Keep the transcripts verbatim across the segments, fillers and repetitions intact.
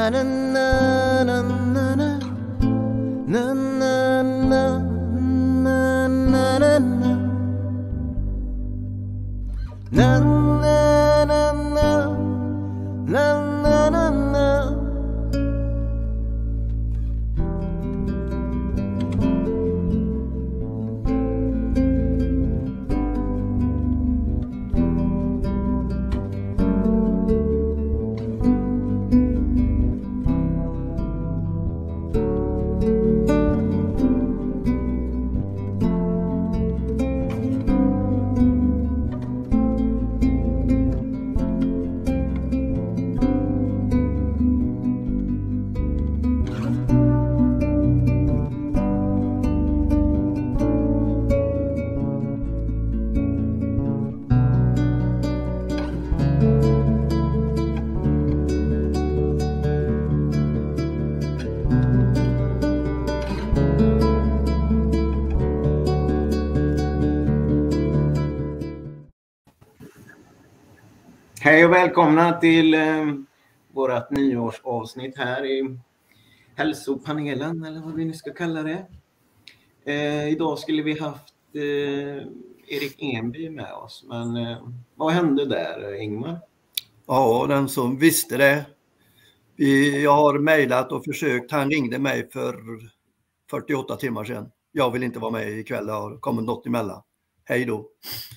Hej och välkomna till eh, vårat nyårsavsnitt här i hälsopanelen, eller vad vi nu ska kalla det. Eh, idag skulle vi haft eh, Erik Enby med oss, men eh, vad hände där, Ingmar? Ja, den som visste det. Vi, jag har mejlat och försökt. Han ringde mig för fyrtioåtta timmar sedan. Jag vill inte vara med ikväll, det har kommit något emellan. Hej då.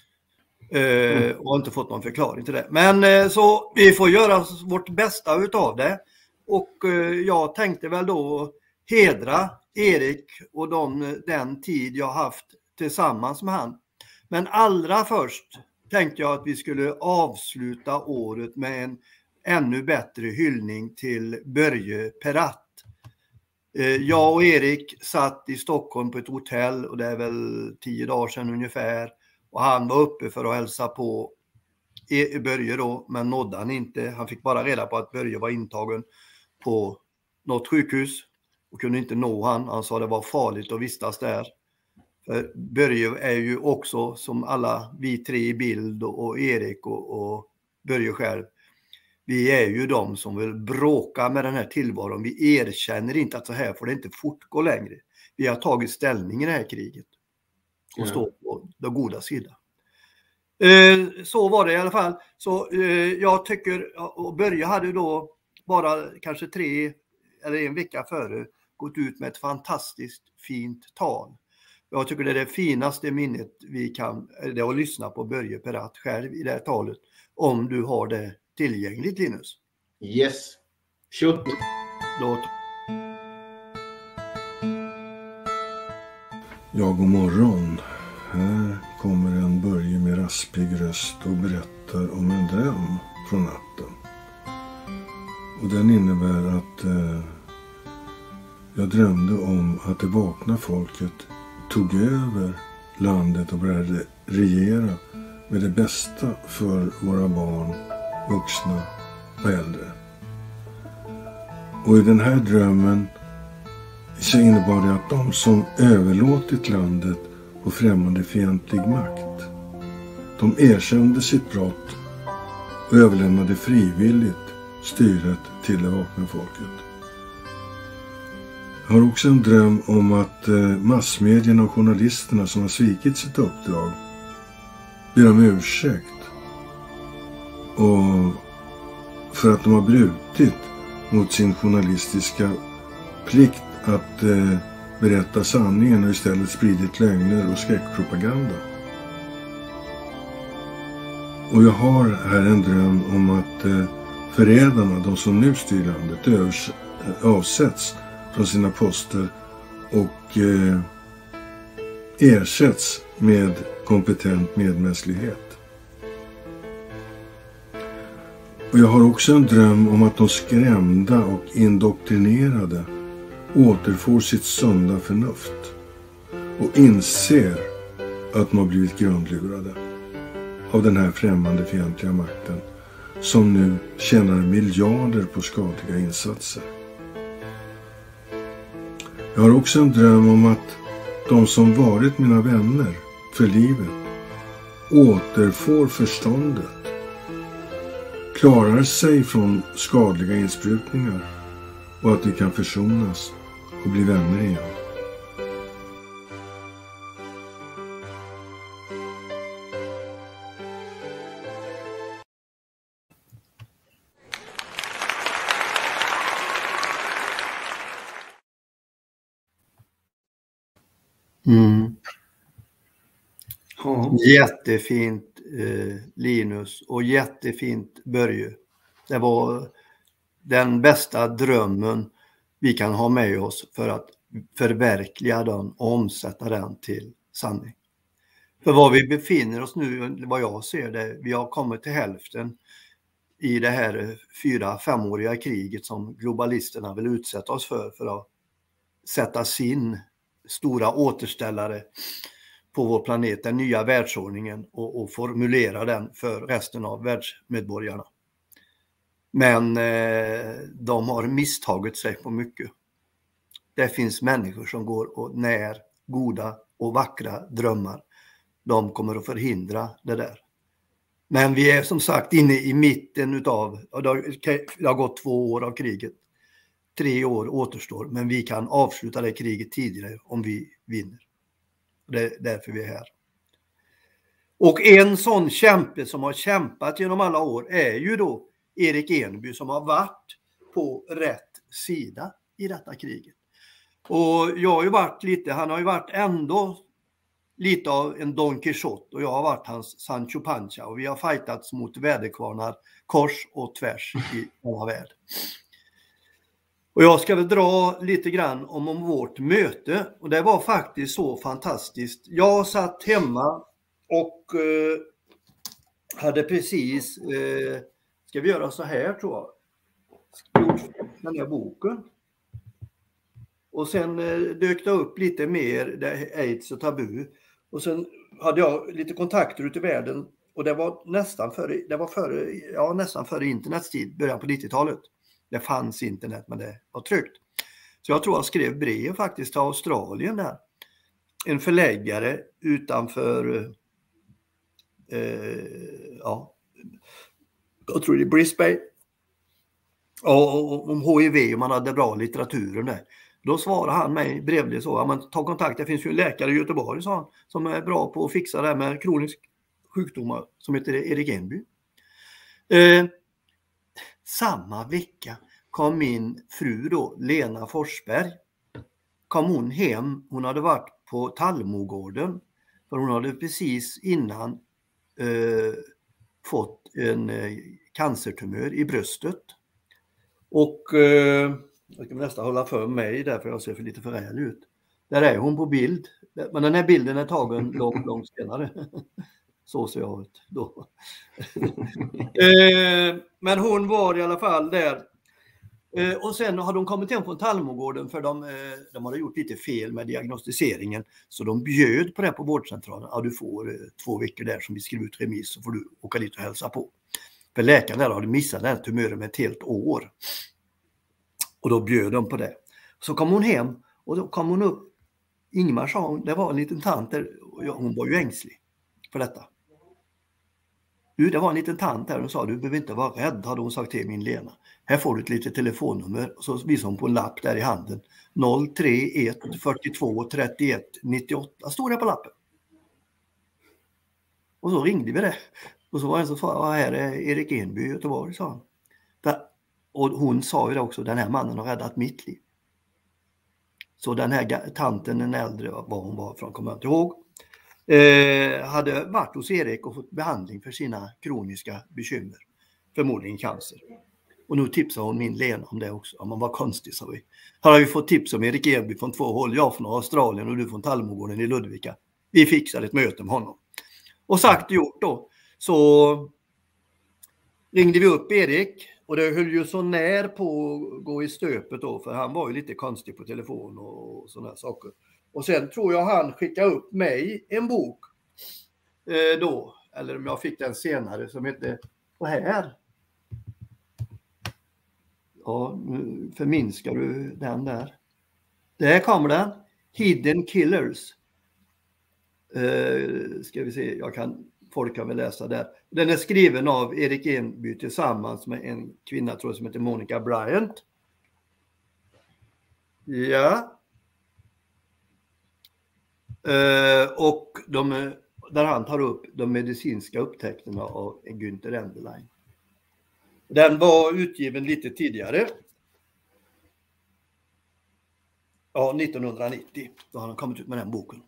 Uh, och har inte fått någon förklaring till det. Men uh, så vi får göra vårt bästa utav det. Och uh, jag tänkte väl då hedra Erik och de, den tid jag haft tillsammans med han. Men allra först tänkte jag att vi skulle avsluta året med en ännu bättre hyllning till Börje Peratt. Uh, jag och Erik satt i Stockholm på ett hotell, och det är väl tio dagar sedan ungefär. Och han var uppe för att hälsa på Börje då, men nådde han inte. Han fick bara reda på att Börje var intagen på något sjukhus och kunde inte nå han. Han sa det var farligt att vistas där. För Börje är ju också, som alla vi tre i bild och, och Erik och, och Börje själv, vi är ju de som vill bråka med den här tillvaron. Vi erkänner inte att så här får det inte fortgå längre. Vi har tagit ställning i det här kriget och stå på den goda sidan. Eh, så var det i alla fall. Så eh, jag tycker, och Börje hade då bara kanske tre eller en vecka före gått ut med ett fantastiskt fint tal. Jag tycker det är det finaste minnet vi kan, det är att lyssna på Börje Peratt själv i det här talet. Om du har det tillgängligt, Linus. Yes. Shoot. Låt. Ja, god morgon. Här kommer en Börje med raspig röst och berättar om en dröm från natten. Och den innebär att eh, jag drömde om att det vakna folket tog över landet och började regera med det bästa för våra barn, vuxna och äldre. Och i den här drömmen så innebar det att de som överlåtit landet på främmande fientlig makt, de erkände sitt brott och överlämnade frivilligt styret till det vakna folket. Jag har också en dröm om att massmedierna och journalisterna som har svikit sitt uppdrag ber om ursäkt och för att de har brutit mot sin journalistiska plikt att eh, berätta sanningen och istället spridit lögner och skräckpropaganda. Och jag har här en dröm om att eh, förrädarna, de som nu styr landet, övers, eh, avsätts från sina poster och eh, ersätts med kompetent medmänsklighet. Och jag har också en dröm om att de skrämda och indoktrinerade återfår sitt sunda förnuft och inser att de har blivit grundlurade av den här främmande fientliga makten som nu tjänar miljarder på skadliga insatser. Jag har också en dröm om att de som varit mina vänner för livet återfår förståndet, klarar sig från skadliga insprutningar och att vi kan försonas och bli vänner igen. Mm. Ja. Jättefint eh, Linus och jättefint Börje. Det var den bästa drömmen vi kan ha med oss för att förverkliga den och omsätta den till sanning. För vad vi befinner oss nu, vad jag ser det, vi har kommit till hälften i det här fyra femåriga kriget som globalisterna vill utsätta oss för, för att sätta sin stora återställare på vår planet, den nya världsordningen, och, och formulera den för resten av världsmedborgarna. Men eh, de har misstagit sig på mycket. Det finns människor som går och när goda och vackra drömmar. De kommer att förhindra det där. Men vi är som sagt inne i mitten utav, det har, det har gått två år av kriget. Tre år återstår, men vi kan avsluta det kriget tidigare om vi vinner. Det är därför vi är här. Och en sån kämpe som har kämpat genom alla år är ju då Erik Enby, som har varit på rätt sida i detta kriget. Och jag har ju varit lite, han har ju varit ändå lite av en Don Quixote och jag har varit hans Sancho Panza och vi har fightats mot väderkvarnar kors och tvärs i hela världen. Och jag ska väl dra lite grann om, om vårt möte. Och det var faktiskt så fantastiskt. Jag satt hemma och eh, hade precis, eh, ska vi göra så här tror jag, gjort den här boken. Och sen eh, dök det upp lite mer, det aids och tabu. Och sen hade jag lite kontakter ute i världen och det var nästan före, det var före, ja, nästan före internets tid, början på nittiotalet. Det fanns internet men det var tryggt. Så jag tror jag skrev brev faktiskt till Australien där. En förläggare utanför eh, ja, jag tror det är Brisbane. Och om H I V, om man hade bra litteraturen där. Då svarade han mig brevligt så, ja, men ta kontakt, det finns ju en läkare i Göteborg sa han, som är bra på att fixa det här med kronisk sjukdomar som heter Erik Enby. Eh, Samma vecka kom min fru då, Lena Forsberg, kom hon hem, hon hade varit på Tallmogården för hon hade precis innan eh, fått en eh, cancertumör i bröstet. Och eh, jag ska nästan hålla för mig därför jag ser för lite för räl ut. Där är hon på bild, men den här bilden är tagen långt, långt senare. Så ser jag ut då. eh, men hon var i alla fall där. Eh, och sen hade hon kommit hem från Tallmogården för de, eh, de hade gjort lite fel med diagnostiseringen. Så de bjöd på det på vårdcentralen. Ja, du får eh, två veckor där som vi skriver ut remiss så får du åka dit och hälsa på. För läkaren där hade missat den här tumören med ett helt år. Och då bjöd de på det. Så kom hon hem och då kom hon upp. Ingmar sa hon, det var en liten tant där. Och jag, hon var ju ängslig för detta. Du, det var en liten tant här och sa, du behöver inte vara rädd, hade hon sagt till min Lena. Här får du ett litet telefonnummer. Och så visade hon på en lapp där i handen. noll tre ett fyrtiotvå trettioett nittioåtta stod det på lappen. Och så ringde vi det. Och så var det så sa, ja, här är Erik Enby i Göteborg, sa han. Och hon sa ju det också, den här mannen har räddat mitt liv. Så den här tanten, den äldre, var hon var från, kommer jag inte ihåg. Eh, hade varit hos Erik och fått behandling för sina kroniska bekymmer. Förmodligen cancer. Och nu tipsar hon min Lena om det också. Ja, man var konstig, sa vi. Här har vi fått tips om Erik Enby från två håll. Jag från Australien och du från Tallmogården i Ludvika. Vi fixade ett möte med honom. Och sagt och gjort då. Så ringde vi upp Erik. Och det höll ju så när på att gå i stöpet då. För han var ju lite konstig på telefon och sådana saker. Och sen tror jag han skickade upp mig en bok eh, då. Eller om jag fick den senare som heter, vad här? Ja, nu förminskar du den där. Där kommer den. Hidden Killers. Eh, ska vi se, jag kan, folk kan väl läsa där. Den är skriven av Erik Enby tillsammans med en kvinna tror jag som heter Monica Bryant. Ja. Uh, och de, där han tar upp de medicinska upptäckterna av Günther Enderlein. Den var utgiven lite tidigare. Ja, nittonhundranittio. Då har han kommit ut med den boken.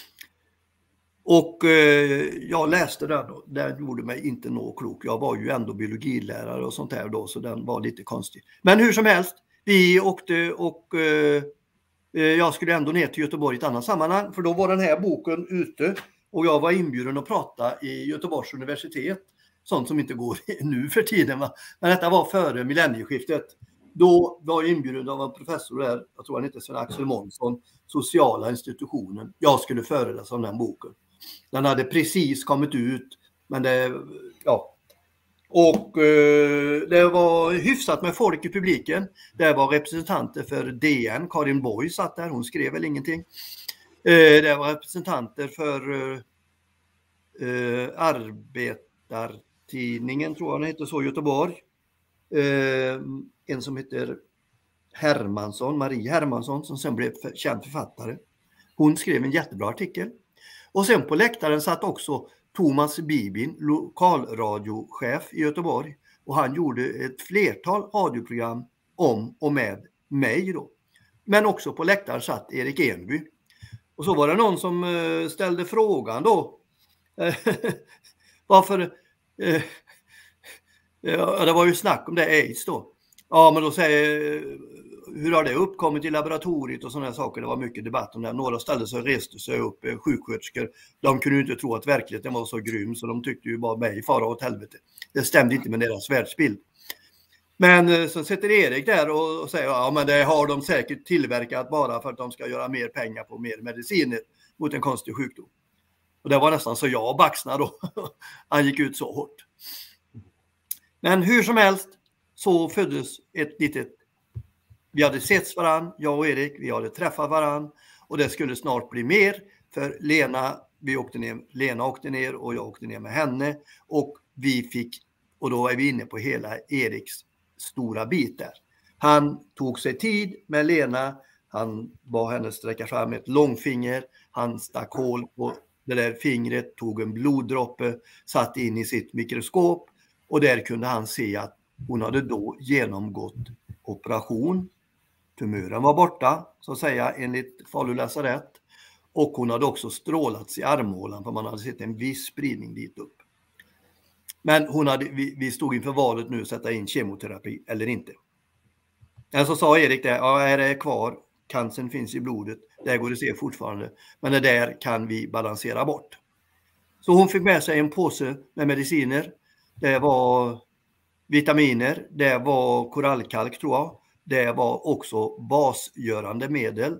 Och eh, jag läste den och den gjorde mig inte nå klok. Jag var ju ändå biologilärare och sånt där då, så den var lite konstig. Men hur som helst, vi åkte och eh, jag skulle ändå ner till Göteborg i ett annat sammanhang. För då var den här boken ute och jag var inbjuden att prata i Göteborgs universitet. Sånt som inte går nu för tiden. Va? Men detta var före millennieskiftet. Då var jag inbjuden av en professor där, jag tror han heter Sven Axel Månsson, sociala institutionen. Jag skulle föreläsa om den boken. Den hade precis kommit ut, men det, ja. Och eh, det var hyfsat med folk i publiken. Det var representanter för D N, Karin Boy satt där, hon skrev väl ingenting. Eh, det var representanter för eh, eh, Arbetartidningen, tror jag den heter så, Göteborg. Eh, en som heter Hermansson, Marie Hermansson, som sen blev känd författare. Hon skrev en jättebra artikel. Och sen på läktaren satt också Thomas Bibin, lokalradiochef i Göteborg. Och han gjorde ett flertal radioprogram om och med mig då. Men också på läktaren satt Erik Enby. Och så var det någon som ställde frågan då. Varför... Ja, det var ju snack om det AIDS då. Ja, men då säger, hur har det uppkommit i laboratoriet och sådana saker? Det var mycket debatt om det. Några ställde sig och reste sig upp, sjuksköterskor. De kunde ju inte tro att verkligheten var så grym, så de tyckte ju bara mig fara åt helvete. Det stämde inte med deras världsbild. Men så sitter Erik där och säger, ja men det har de säkert tillverkat bara för att de ska göra mer pengar på mer mediciner mot en konstig sjukdom. Och det var nästan så jag baxnade då. Han gick ut så hårt. Men hur som helst så föddes ett litet, vi hade setts varann, jag och Erik, vi hade träffat varann och det skulle snart bli mer för Lena, vi åkte ner, Lena åkte ner och jag åkte ner med henne och vi fick, och då är vi inne på hela Eriks stora bit där. Han tog sig tid med Lena, han bad henne sträcka fram ett långfinger, han stack hål på det där fingret, tog en bloddroppe, satt in i sitt mikroskop. Och där kunde han se att hon hade då genomgått operation. Tumören var borta, så att säga, enligt Falu lasarett. Och hon hade också strålats i armhålan, för man hade sett en viss spridning dit upp. Men hon hade, vi, vi stod inför valet nu att sätta in kemoterapi eller inte. Men så sa Erik det, ja, här är kvar. Cancern finns i blodet, det går det se fortfarande. Men det där kan vi balansera bort. Så hon fick med sig en påse med mediciner. Det var vitaminer, det var korallkalk tror jag. Det var också basgörande medel.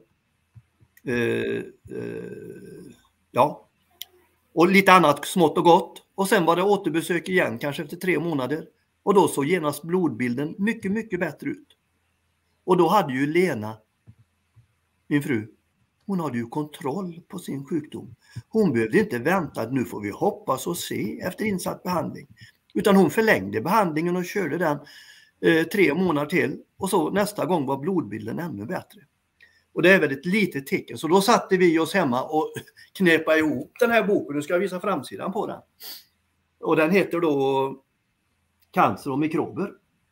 Eh, eh, ja. Och lite annat smått och gott. Och sen var det återbesök igen, kanske efter tre månader. Och då såg genast blodbilden mycket, mycket bättre ut. Och då hade ju Lena, min fru, hon hade ju kontroll på sin sjukdom. Hon behövde inte vänta att nu får vi hoppas och se efter insatt behandling. Utan hon förlängde behandlingen och körde den eh, tre månader till. Och så nästa gång var blodbilden ännu bättre. Och det är väl ett litet tecken. Så då satte vi oss hemma och knäppade ihop den här boken. Nu ska jag visa framsidan på den. Och den heter då Cancer och mikrober.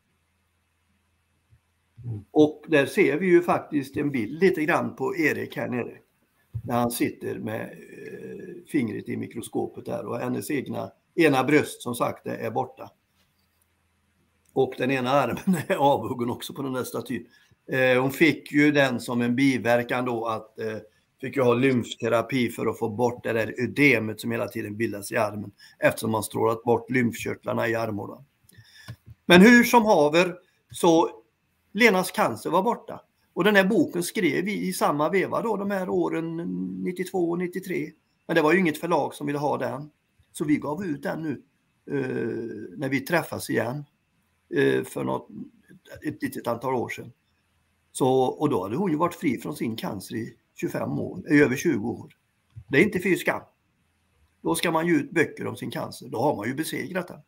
Och där ser vi ju faktiskt en bild lite grann på Erik här nere. När han sitter med eh, fingret i mikroskopet där. Och hennes egna, ena bröst som sagt är borta. Och den ena armen är avhuggen också på den där statyn. Eh, hon fick ju den som en biverkan då att eh, fick ju ha lymfterapi för att få bort det där ödemet som hela tiden bildas i armen. Eftersom man strålat bort lymfkörtlarna i armhålan. Men hur som haver så Lenas cancer var borta. Och den här boken skrev vi i samma veva då, de här åren nittiotvå och nittiotre. Men det var ju inget förlag som ville ha den. Så vi gav ut den nu eh, när vi träffas igen eh, för något, ett litet antal år sedan. Så, och då hade hon ju varit fri från sin cancer i tjugofem år, över tjugo år. Det är inte fy skam. Då ska man ju ut böcker om sin cancer. Då har man ju besegrat den.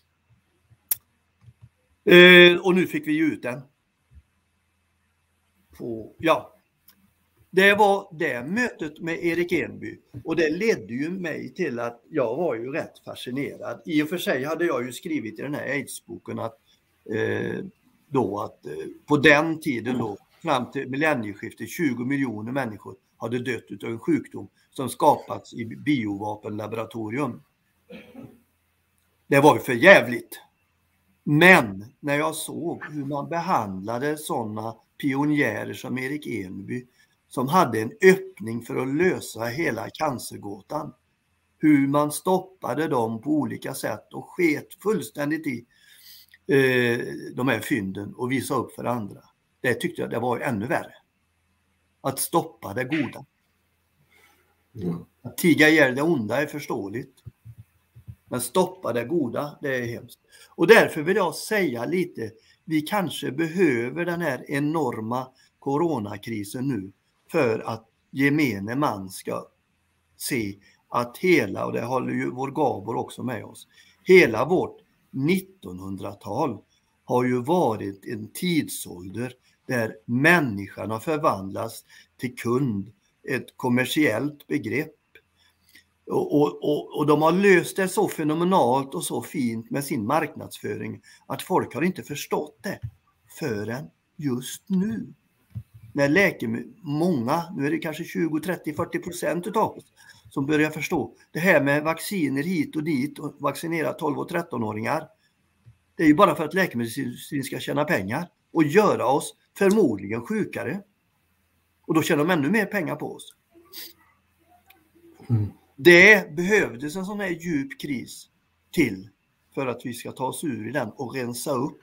Eh, och nu fick vi ju ut den. på, ja, det var det mötet med Erik Enby och det ledde ju mig till att jag var ju rätt fascinerad. I och för sig hade jag ju skrivit i den här AIDS-boken att eh, då att eh, på den tiden då fram till millennieskiftet tjugo miljoner människor hade dött av en sjukdom som skapats i biovapenlaboratorium. Det var ju för jävligt. Men när jag såg hur man behandlade sådana pionjärer som Erik Enby som hade en öppning för att lösa hela cancergåtan. Hur man stoppade dem på olika sätt och sket fullständigt i eh, de här fynden och visade upp för andra. Det tyckte jag det var ännu värre. Att stoppa det goda. Mm. Att tiga ihjäl det onda är förståeligt. Men stoppa det goda, det är hemskt. Och därför vill jag säga lite, vi kanske behöver den här enorma coronakrisen nu för att gemene man ska se att hela, och det håller ju vår Gabor också med oss, hela vårt nittonhundratal har ju varit en tidsålder där människan har förvandlats till kund, ett kommersiellt begrepp. Och, och, och, och de har löst det så fenomenalt och så fint med sin marknadsföring att folk har inte förstått det förrän just nu. När läkemedel, många, nu är det kanske tjugo, trettio, fyrtio procent utav oss som börjar förstå det här med vacciner hit och dit och vaccinera tolv och tretton-åringar. Det är ju bara för att läkemedelsindustrin ska tjäna pengar och göra oss förmodligen sjukare. Och då tjänar de ännu mer pengar på oss. Mm. Det behövdes en sån här djup kris till för att vi ska ta oss ur i den och rensa upp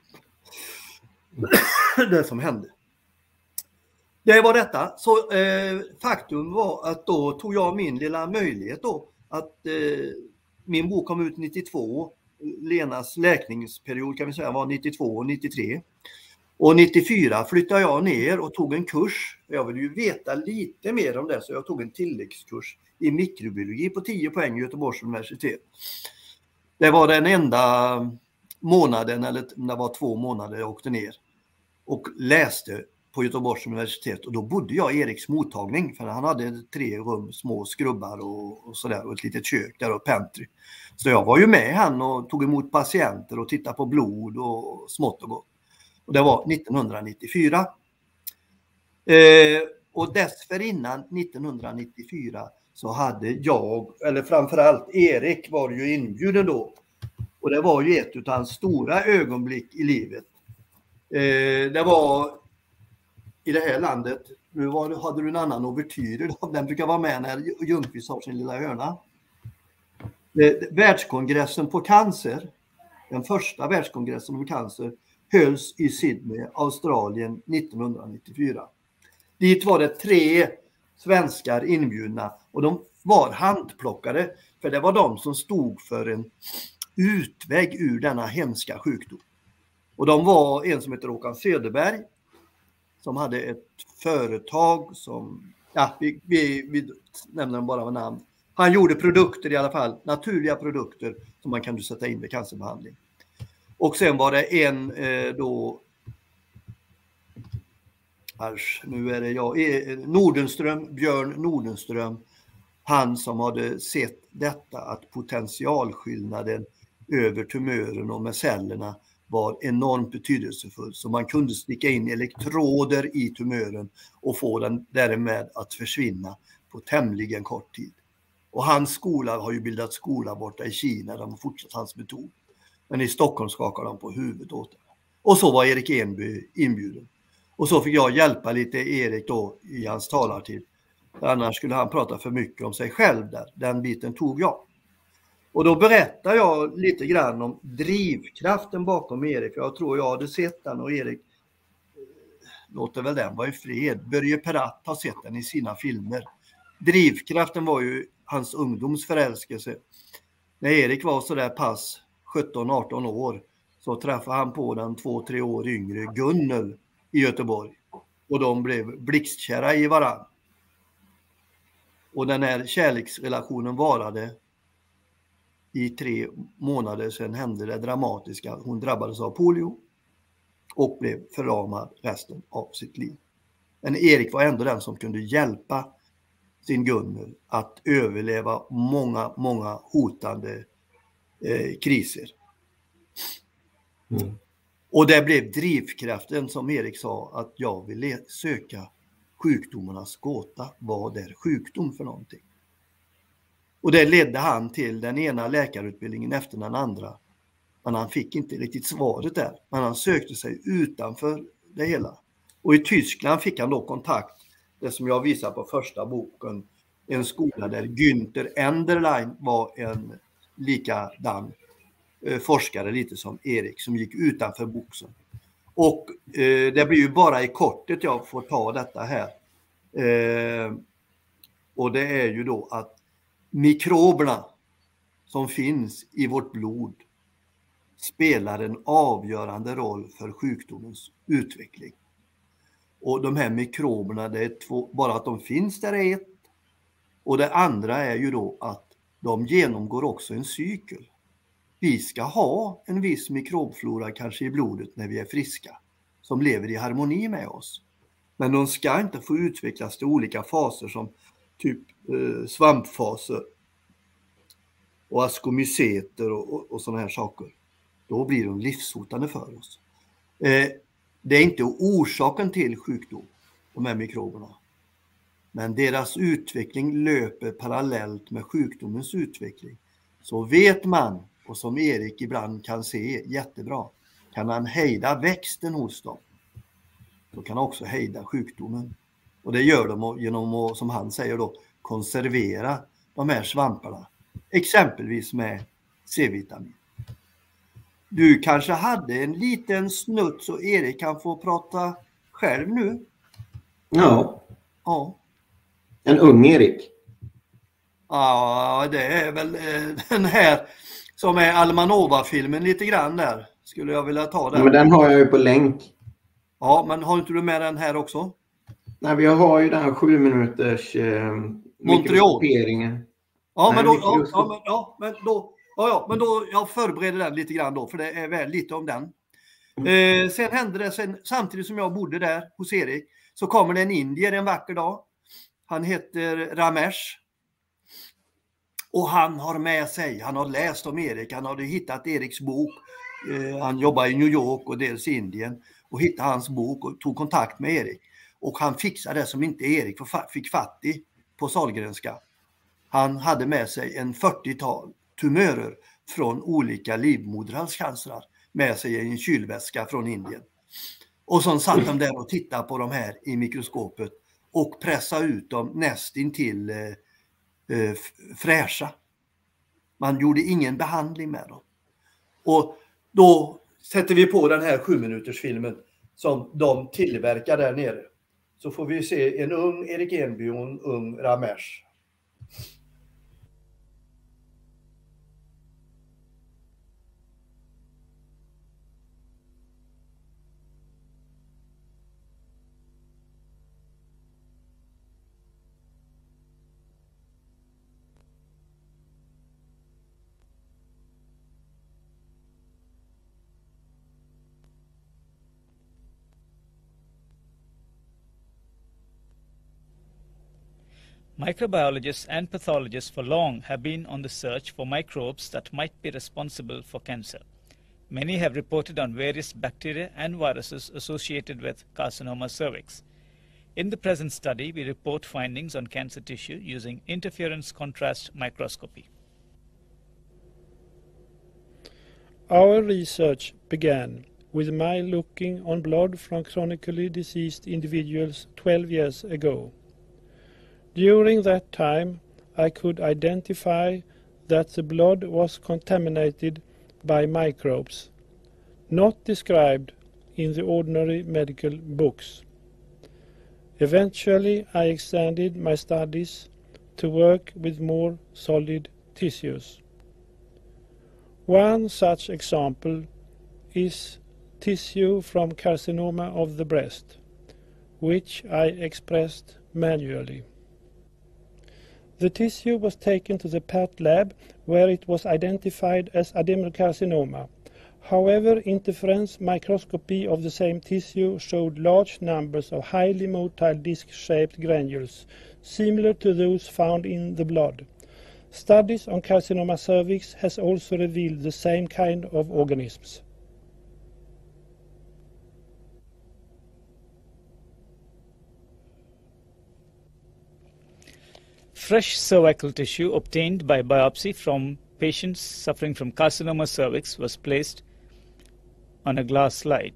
det som hände. Det var detta. Så eh, faktum var att då tog jag min lilla möjlighet då att eh, min bok kom ut nittiotvå. Lenas läkningsperiod kan vi säga var nittiotvå och nittiotre. Och nittiofyra flyttade jag ner och tog en kurs. Jag ville ju veta lite mer om det så jag tog en tilläggskurs i mikrobiologi på tio poäng i Göteborgs universitet. Det var den enda månaden, eller det var två månader jag åkte ner och läste på Göteborgs universitet. Och då bodde jag i Eriks mottagning för han hade tre rum, små skrubbar och, och sådär och ett litet kök där och pantry. Så jag var ju med han och tog emot patienter och tittade på blod och smått och gott. Och det var nittonhundranittiofyra. Eh, och dessförinnan nittonhundranittiofyra så hade jag, eller framförallt Erik var ju inbjuden då. Och det var ju ett av hans stora ögonblick i livet. Eh, det var i det här landet, nu var, hade du en annan ouvertyr, den brukar vara med när Ljungqvist har sin lilla hörna. Eh, världskongressen på cancer, den första världskongressen om cancer, hölls i Sydney, Australien nittonhundranittiofyra. Dit var det tre svenskar inbjudna och de var handplockade för det var de som stod för en utväg ur denna hemska sjukdom. Och de var en som heter Håkan Söderberg som hade ett företag som, ja vi, vi, vi nämner dem bara med namn. Han gjorde produkter i alla fall, naturliga produkter som man kan sätta in vid cancerbehandling. Och sen var det en eh, då, Asch, nu är det jag, Nordenström, Björn Nordenström, han som hade sett detta att potentialskillnaden över tumören och med cellerna var enormt betydelsefull. Så man kunde sticka in elektroder i tumören och få den därmed att försvinna på tämligen kort tid. Och hans skola har ju bildat skola borta i Kina, de har fortsatt hans metod. Men i Stockholm skakade de på huvudet åt det. Och så var Erik Enby inbjuden. Och så fick jag hjälpa lite Erik då i hans talartid. För annars skulle han prata för mycket om sig själv där. Den biten tog jag. Och då berättar jag lite grann om drivkraften bakom Erik. Jag tror jag hade sett den och Erik låter väl den vara i fred. Börje Peratt har sett den i sina filmer. Drivkraften var ju hans ungdomsförälskelse. När Erik var så där pass sjutton arton år så träffade han på den två tre år yngre Gunnel i Göteborg. Och de blev blixtkära i varann. Och den här kärleksrelationen varade i tre månader sedan hände det dramatiska. Hon drabbades av polio och blev förlamad resten av sitt liv. Men Erik var ändå den som kunde hjälpa sin Gunnel att överleva många, många hotande eh, kriser. Mm. Och det blev drivkraften, som Erik sa, att jag ville söka sjukdomarnas gåta. Vad är sjukdom för någonting? Och det ledde han till den ena läkarutbildningen efter den andra. Men han fick inte riktigt svaret där. Men han sökte sig utanför det hela. Och i Tyskland fick han då kontakt, det som jag visar på första boken, en skola där Günther Enderlein var en likadan eh, forskare, lite som Erik, som gick utanför boxen. Och eh, det blir ju bara i kortet jag får ta detta här. Eh, och det är ju då att mikroberna som finns i vårt blod spelar en avgörande roll för sjukdomens utveckling. Och de här mikroberna, det är två, bara att de finns där är ett. Och det andra är ju då att de genomgår också en cykel. Vi ska ha en viss mikrobflora kanske i blodet när vi är friska, som lever i harmoni med oss. Men de ska inte få utvecklas till olika faser som typ eh, svampfaser och askomyceter och, och, och sådana här saker. Då blir de livshotande för oss. Eh, det är inte orsaken till sjukdom, de här mikroberna. Men deras utveckling löper parallellt med sjukdomens utveckling. Så vet man, och som Erik ibland kan se jättebra, kan han hejda växten hos dem. Då kan han också hejda sjukdomen. Och det gör de genom att, som han säger då, konservera de här svamparna. Exempelvis med C-vitamin. Du kanske hade en liten snutt så Erik kan få prata själv nu. Ja. Ja. En ung Erik. Ja, det är väl eh, den här som är Almanova-filmen lite grann där. Skulle jag vilja ta den. Ja, men den har jag ju på länk. Ja, men har inte du med den här också? Nej, vi har ju den här sju minuters eh, mikroskoperingen. Ja, men då, ja, ja, men, ja, men då, ja, ja, men då, jag förbereder den lite grann då, för det är väl lite om den. Mm. Eh, sen hände det, sen, samtidigt som jag bodde där hos Erik, så kommer det en indier en vacker dag. Han heter Ramesh. Och han har med sig, han har läst om Erik, han hade hittat Eriks bok. Eh, han jobbar i New York och dels i Indien. Och hittade hans bok och tog kontakt med Erik. Och han fixade det som inte Erik fick fatt i på Sahlgrenska. Han hade med sig en fyrtiotal tumörer från olika livmoderhalscancer med sig i en kylväska från Indien. Och så satt de där och tittade på de här i mikroskopet och pressade ut dem nästintill eh, eh, fräscha. Man gjorde ingen behandling med dem. Och då sätter vi på den här sju minuters filmen som de tillverkar där nere. Så får vi se en ung Erik Enby och en ung Ramesh. Microbiologists and pathologists for long have been on the search for microbes that might be responsible for cancer. Many have reported on various bacteria and viruses associated with carcinoma cervix. In the present study, we report findings on cancer tissue using interference contrast microscopy. Our research began with my looking on blood from chronically diseased individuals twelve years ago. During that time, I could identify that the blood was contaminated by microbes, not described in the ordinary medical books. Eventually, I extended my studies to work with more solid tissues. One such example is tissue from carcinoma of the breast, which I expressed manually. The tissue was taken to the P A T lab where it was identified as adenocarcinoma. However, interference microscopy of the same tissue showed large numbers of highly motile disc-shaped granules, similar to those found in the blood. Studies on carcinoma cervix has also revealed the same kind of organisms. Fresh cervical tissue obtained by biopsy from patients suffering from carcinoma cervix was placed on a glass slide.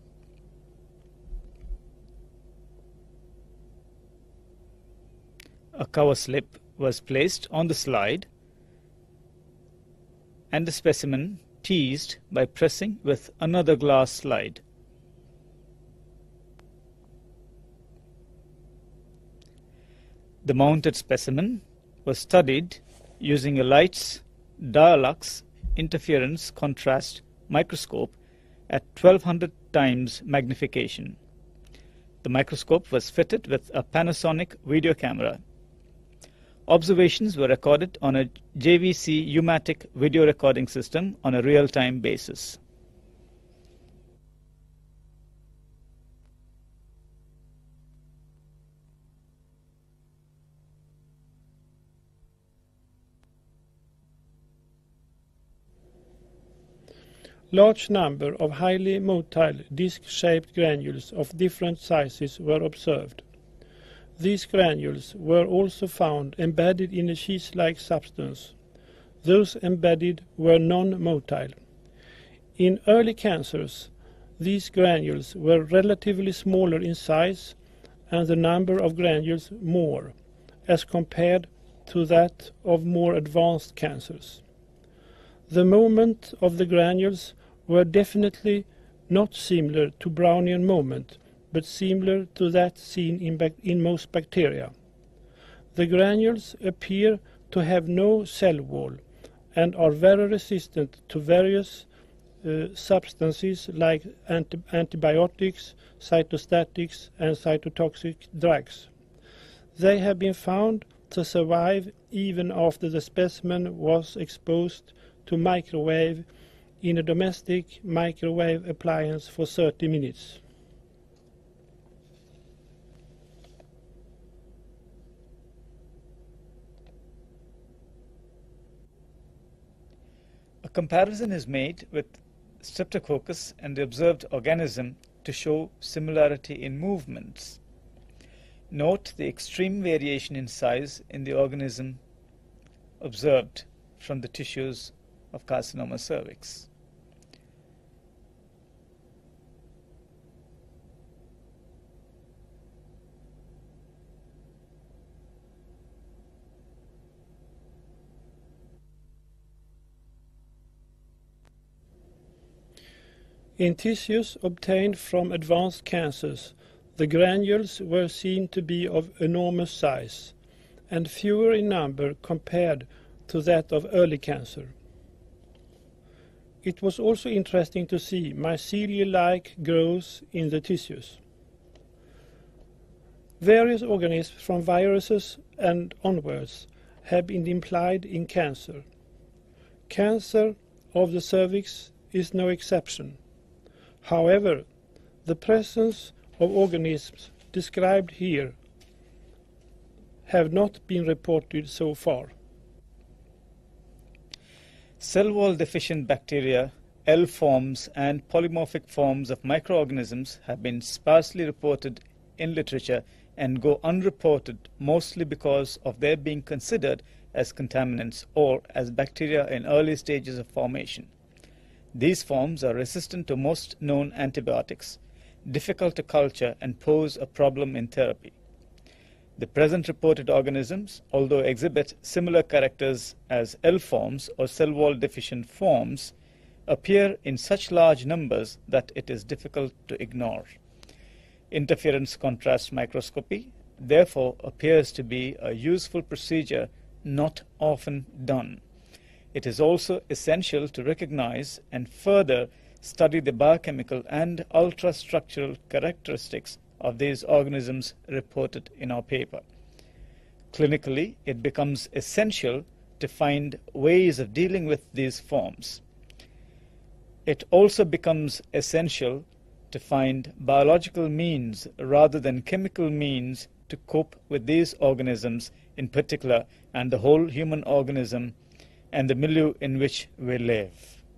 A cover slip was placed on the slide and the specimen teased by pressing with another glass slide. The mounted specimen was studied using a Leitz Dialux interference contrast microscope at twelve hundred times magnification. The microscope was fitted with a Panasonic video camera. Observations were recorded on a J V C U-matic video recording system on a real-time basis. Large number of highly motile disc-shaped granules of different sizes were observed. These granules were also found embedded in a cheese-like substance. Those embedded were non-motile. In early cancers, these granules were relatively smaller in size and the number of granules more, as compared to that of more advanced cancers. The movement of the granules were definitely not similar to Brownian movement, but similar to that seen in, in most bacteria. The granules appear to have no cell wall and are very resistant to various uh, substances like anti antibiotics, cytostatics, and cytotoxic drugs. They have been found to survive even after the specimen was exposed to microwave in a domestic microwave appliance for thirty minutes. A comparison is made with Streptococcus and the observed organism to show similarity in movements. Note the extreme variation in size in the organism observed from the tissues of carcinoma cervix. In tissues obtained from advanced cancers, the granules were seen to be of enormous size and fewer in number compared to that of early cancer. It was also interesting to see mycelia-like growths in the tissues. Various organisms from viruses and onwards have been implied in cancer. Cancer of the cervix is no exception. However, the presence of organisms described here have not been reported so far. Cell wall deficient bacteria, L forms, and polymorphic forms of microorganisms have been sparsely reported in literature and go unreported mostly because of their being considered as contaminants or as bacteria in early stages of formation. These forms are resistant to most known antibiotics, difficult to culture, and pose a problem in therapy. The present reported organisms, although exhibit similar characters as L forms or cell wall deficient forms, appear in such large numbers that it is difficult to ignore. Interference contrast microscopy, therefore, appears to be a useful procedure not often done. It is also essential to recognize and further study the biochemical and ultrastructural characteristics of these organisms reported in our paper. Clinically, it becomes essential to find ways of dealing with these forms. it also becomes essential to find biological means rather than chemical means to cope with these organisms in particular and the whole human organism and the milieu in which we live.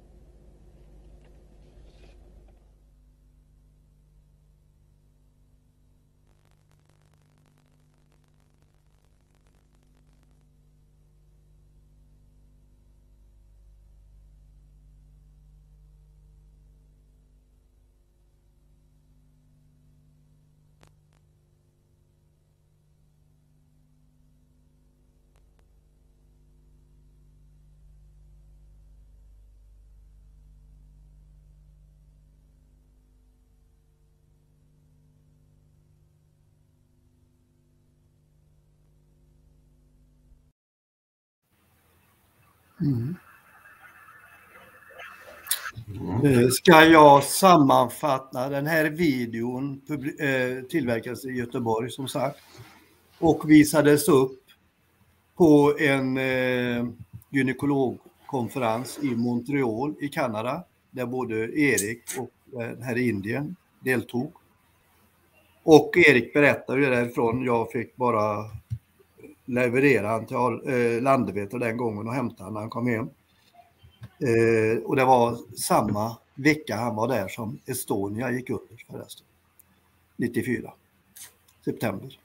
Mm. Mm. Ska jag sammanfatta, den här videon tillverkades i Göteborg som sagt och visades upp på en gynekologkonferens i Montreal i Kanada där både Erik och den här i Indien deltog. Och Erik berättade ju därifrån, jag fick bara leverera han till eh, Landvetter den gången och hämta han när han kom hem. Eh, och det var samma vecka han var där som Estonia gick under förresten. nittiofyra. September.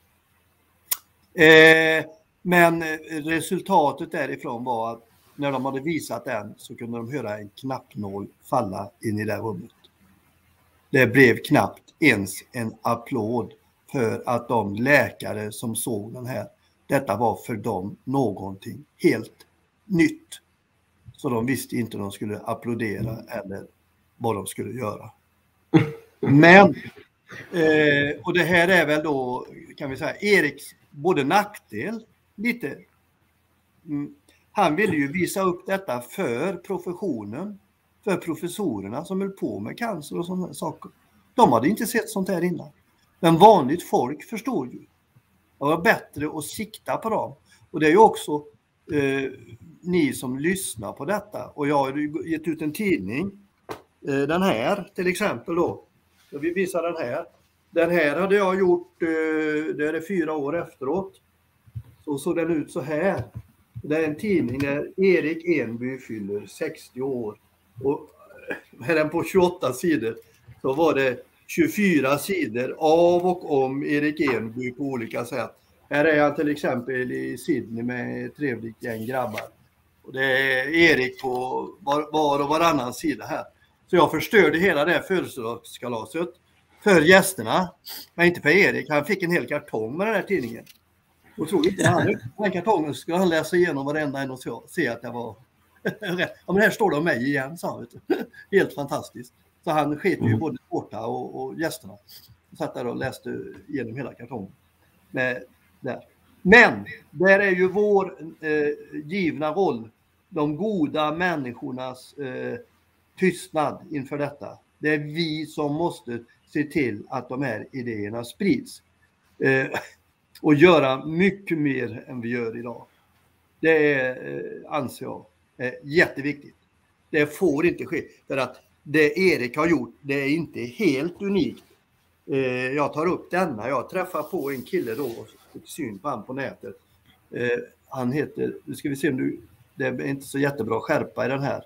Eh, men resultatet därifrån var att när de hade visat den så kunde de höra en knappnål falla in i det rummet. Det blev knappt ens en applåd för att de läkare som såg den här, detta var för dem någonting helt nytt. Så de visste inte om de skulle applådera eller vad de skulle göra. Men, eh, och det här är väl då, kan vi säga, Eriks både nackdel lite. Mm, han ville ju visa upp detta för professionen, för professorerna som höll på med cancer och sådana saker. De hade inte sett sånt här innan. Men vanligt folk förstår ju. Det var bättre att sikta på dem. Och det är ju också eh, ni som lyssnar på detta. Och jag har ju gett ut en tidning. Eh, den här till exempel då. Jag vill visa den här. Den här hade jag gjort, eh, det är det fyra år efteråt. Så såg den ut så här. Det är en tidning där Erik Enby fyller sextio år. Och här är den på tjugoåtta sidor. Så var det tjugofyra sidor av och om Erik Enby på olika sätt. Här är han till exempel i Sydney med ett trevligt gäng grabbar. Och det är Erik på var, var och varannan sida här. Så jag förstörde hela det födelsedagskalaset för gästerna. Men inte för Erik. Han fick en hel kartong med den här tidningen. Och tror inte han, den kartongen skulle han läsa igenom varenda en och se att det var rätt. Ja, men här står det om mig igen, sa han. Helt fantastiskt. Så han skete ju både borta och, och gästerna. Satt där och läste igenom hela kartongen. Med, där. Men där är ju vår eh, givna roll. De goda människornas eh, tystnad inför detta. Det är vi som måste se till att de här idéerna sprids. Eh, och göra mycket mer än vi gör idag. Det är, eh, anser jag, är jätteviktigt. Det får inte ske. För att det Erik har gjort, det är inte helt unikt. Eh, jag tar upp denna. Jag träffar på en kille då och fick syn på han på nätet. Eh, han heter, nu ska vi se om du, det är inte så jättebra skärpa i den här.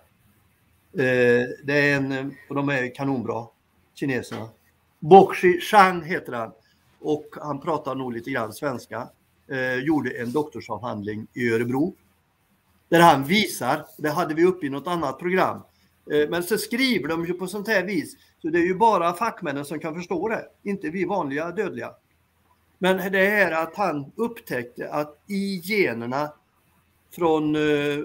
Eh, det är en, och de är kanonbra, kineserna. Boxi Shang heter han. Och han pratar nog lite grann svenska. Eh, gjorde en doktorsavhandling i Örebro. Där han visar, det hade vi uppe i något annat program. Eh, men så skriver de ju på sånt här vis. Så det är ju bara fackmännen som kan förstå det. Inte vi vanliga dödliga. Men det är att han upptäckte att i generna från eh,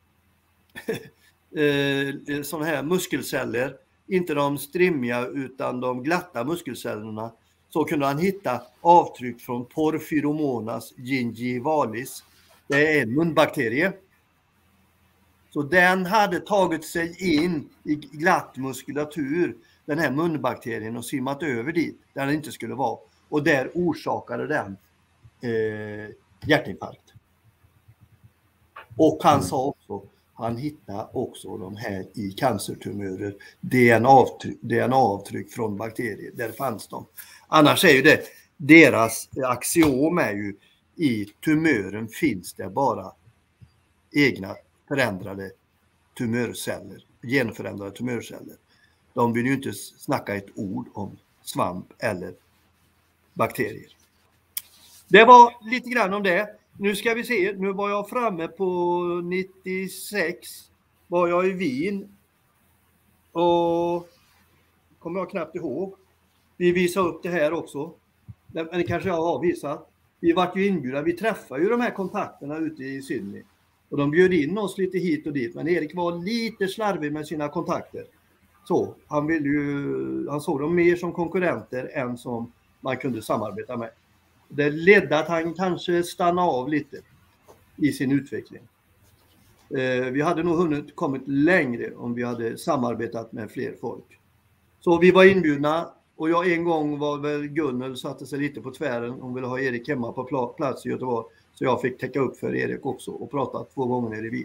eh, såna här muskelceller, inte de strimmiga utan de glatta muskelcellerna, så kunde han hitta avtryck från Porphyromonas gingivalis. Det är en munbakterie. Så den hade tagit sig in i glatt muskulatur, den här munbakterien, och simmat över dit där den inte skulle vara. Och där orsakade den eh, hjärtinfarkt. Och han sa också han hittade också de här i cancertumörer, D N A-avtryck, D N A-avtryck från bakterier, där fanns de. Annars är ju det, deras axiom är ju, i tumören finns det bara egna förändrade tumörceller, genförändrade tumörceller. De vill ju inte snacka ett ord om svamp eller bakterier. Det var lite grann om det. Nu ska vi se, nu var jag framme på nittiosex, var jag i Wien och kommer jag knappt ihåg. Vi visar upp det här också, men det kanske jag har visat. Vi var ju inbjudna, vi träffade ju de här kontakterna ute i Sydney och de bjöd in oss lite hit och dit, men Erik var lite slarvig med sina kontakter. Så han ville ju, han såg dem mer som konkurrenter än som man kunde samarbeta med. Det ledde att han kanske stannade av lite i sin utveckling. Eh, vi hade nog hunnit kommit längre om vi hade samarbetat med fler folk. Så vi var inbjudna och jag en gång var väl Gunnel satte sig lite på tvären. Hon ville ha Erik hemma på plats i Göteborg. Så jag fick täcka upp för Erik också och prata två gånger nere i Wien.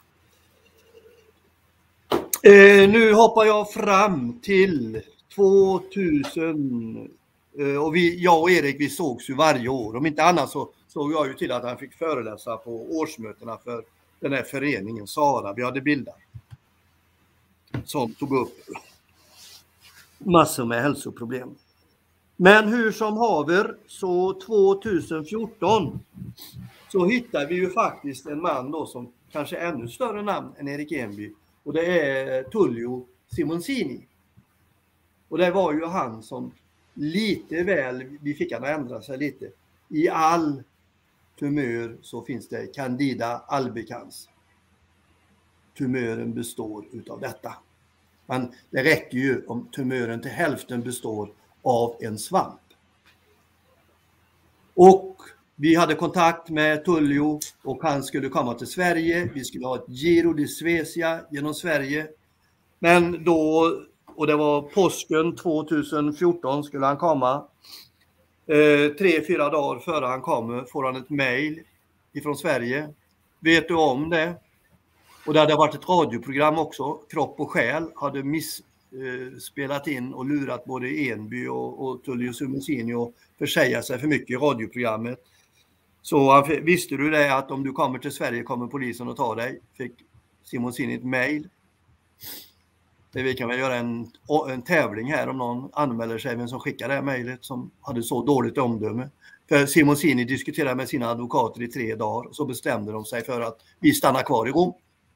Eh, nu hoppar jag fram till tvåtusen. Och vi, jag och Erik, vi sågs ju varje år. Om inte annat så såg jag ju till att han fick föreläsa på årsmötena för den här föreningen Sara vi hade bildat. Som tog upp massor med hälsoproblem. Men hur som haver, så tjugohundrafjorton så hittar vi ju faktiskt en man då som kanske är ännu större namn än Erik Enby. Och det är Tullio Simoncini. Och det var ju han som lite väl, vi fick han ändra sig lite. I all tumör så finns det Candida albicans. Tumören består utav detta. Men det räcker ju om tumören till hälften består av en svamp. Och vi hade kontakt med Tullio och han skulle komma till Sverige. Vi skulle ha ett Giro di Svezia genom Sverige. Men då, och det var påsken tjugohundrafjorton skulle han komma. Eh, tre, fyra dagar före han kommer får han ett mejl ifrån Sverige. Vet du om det? Och det hade varit ett radioprogram också. Kropp och själ hade miss, eh, spelat in och lurat både Enby och, och Tullio Simoncini och försäga sig för mycket i radioprogrammet. Så han, visste du det att om du kommer till Sverige kommer polisen att ta dig? Fick Simoncini ett mejl. Vi kan väl göra en, en tävling här om någon anmäler sig, vem som skickar det här mejlet som hade så dåligt omdöme. För Simoncini diskuterade med sina advokater i tre dagar så bestämde de sig för att vi stannar kvar i Rom.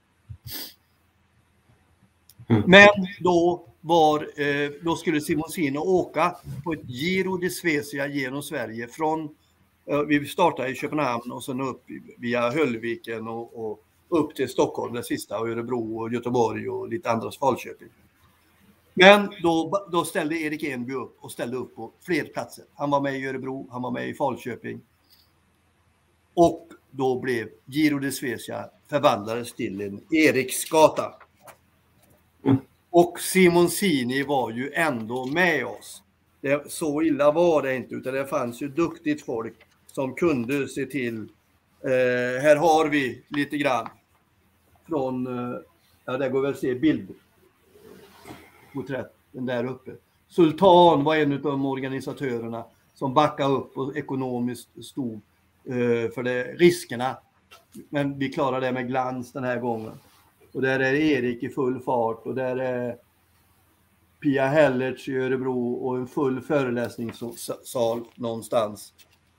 Mm. Men då, var, eh, då skulle Simoncini åka på ett Giro di Svezia genom Sverige från, eh, vi startade i Köpenhamn och sen upp via Höllviken och, och upp till Stockholm, det sista, och Örebro och Göteborg och lite andra Falköping. Men då, då ställde Erik Enby upp och ställde upp på fler platser. Han var med i Örebro, han var med i Falköping. Och då blev Giro di Svezia förvandlades till en Eriksgata. Mm. Och Simoncini var ju ändå med oss. Det, så illa var det inte, utan det fanns ju duktigt folk som kunde se till. Eh, här har vi lite grann från, eh, ja det går väl att se bilder. Porträtten där uppe. Sultan var en av de organisatörerna som backade upp och ekonomiskt stod eh, för det, riskerna. Men vi klarade det med glans den här gången. Och där är Erik i full fart och där är Pia Hellertz i Örebro och en full föreläsningssal någonstans.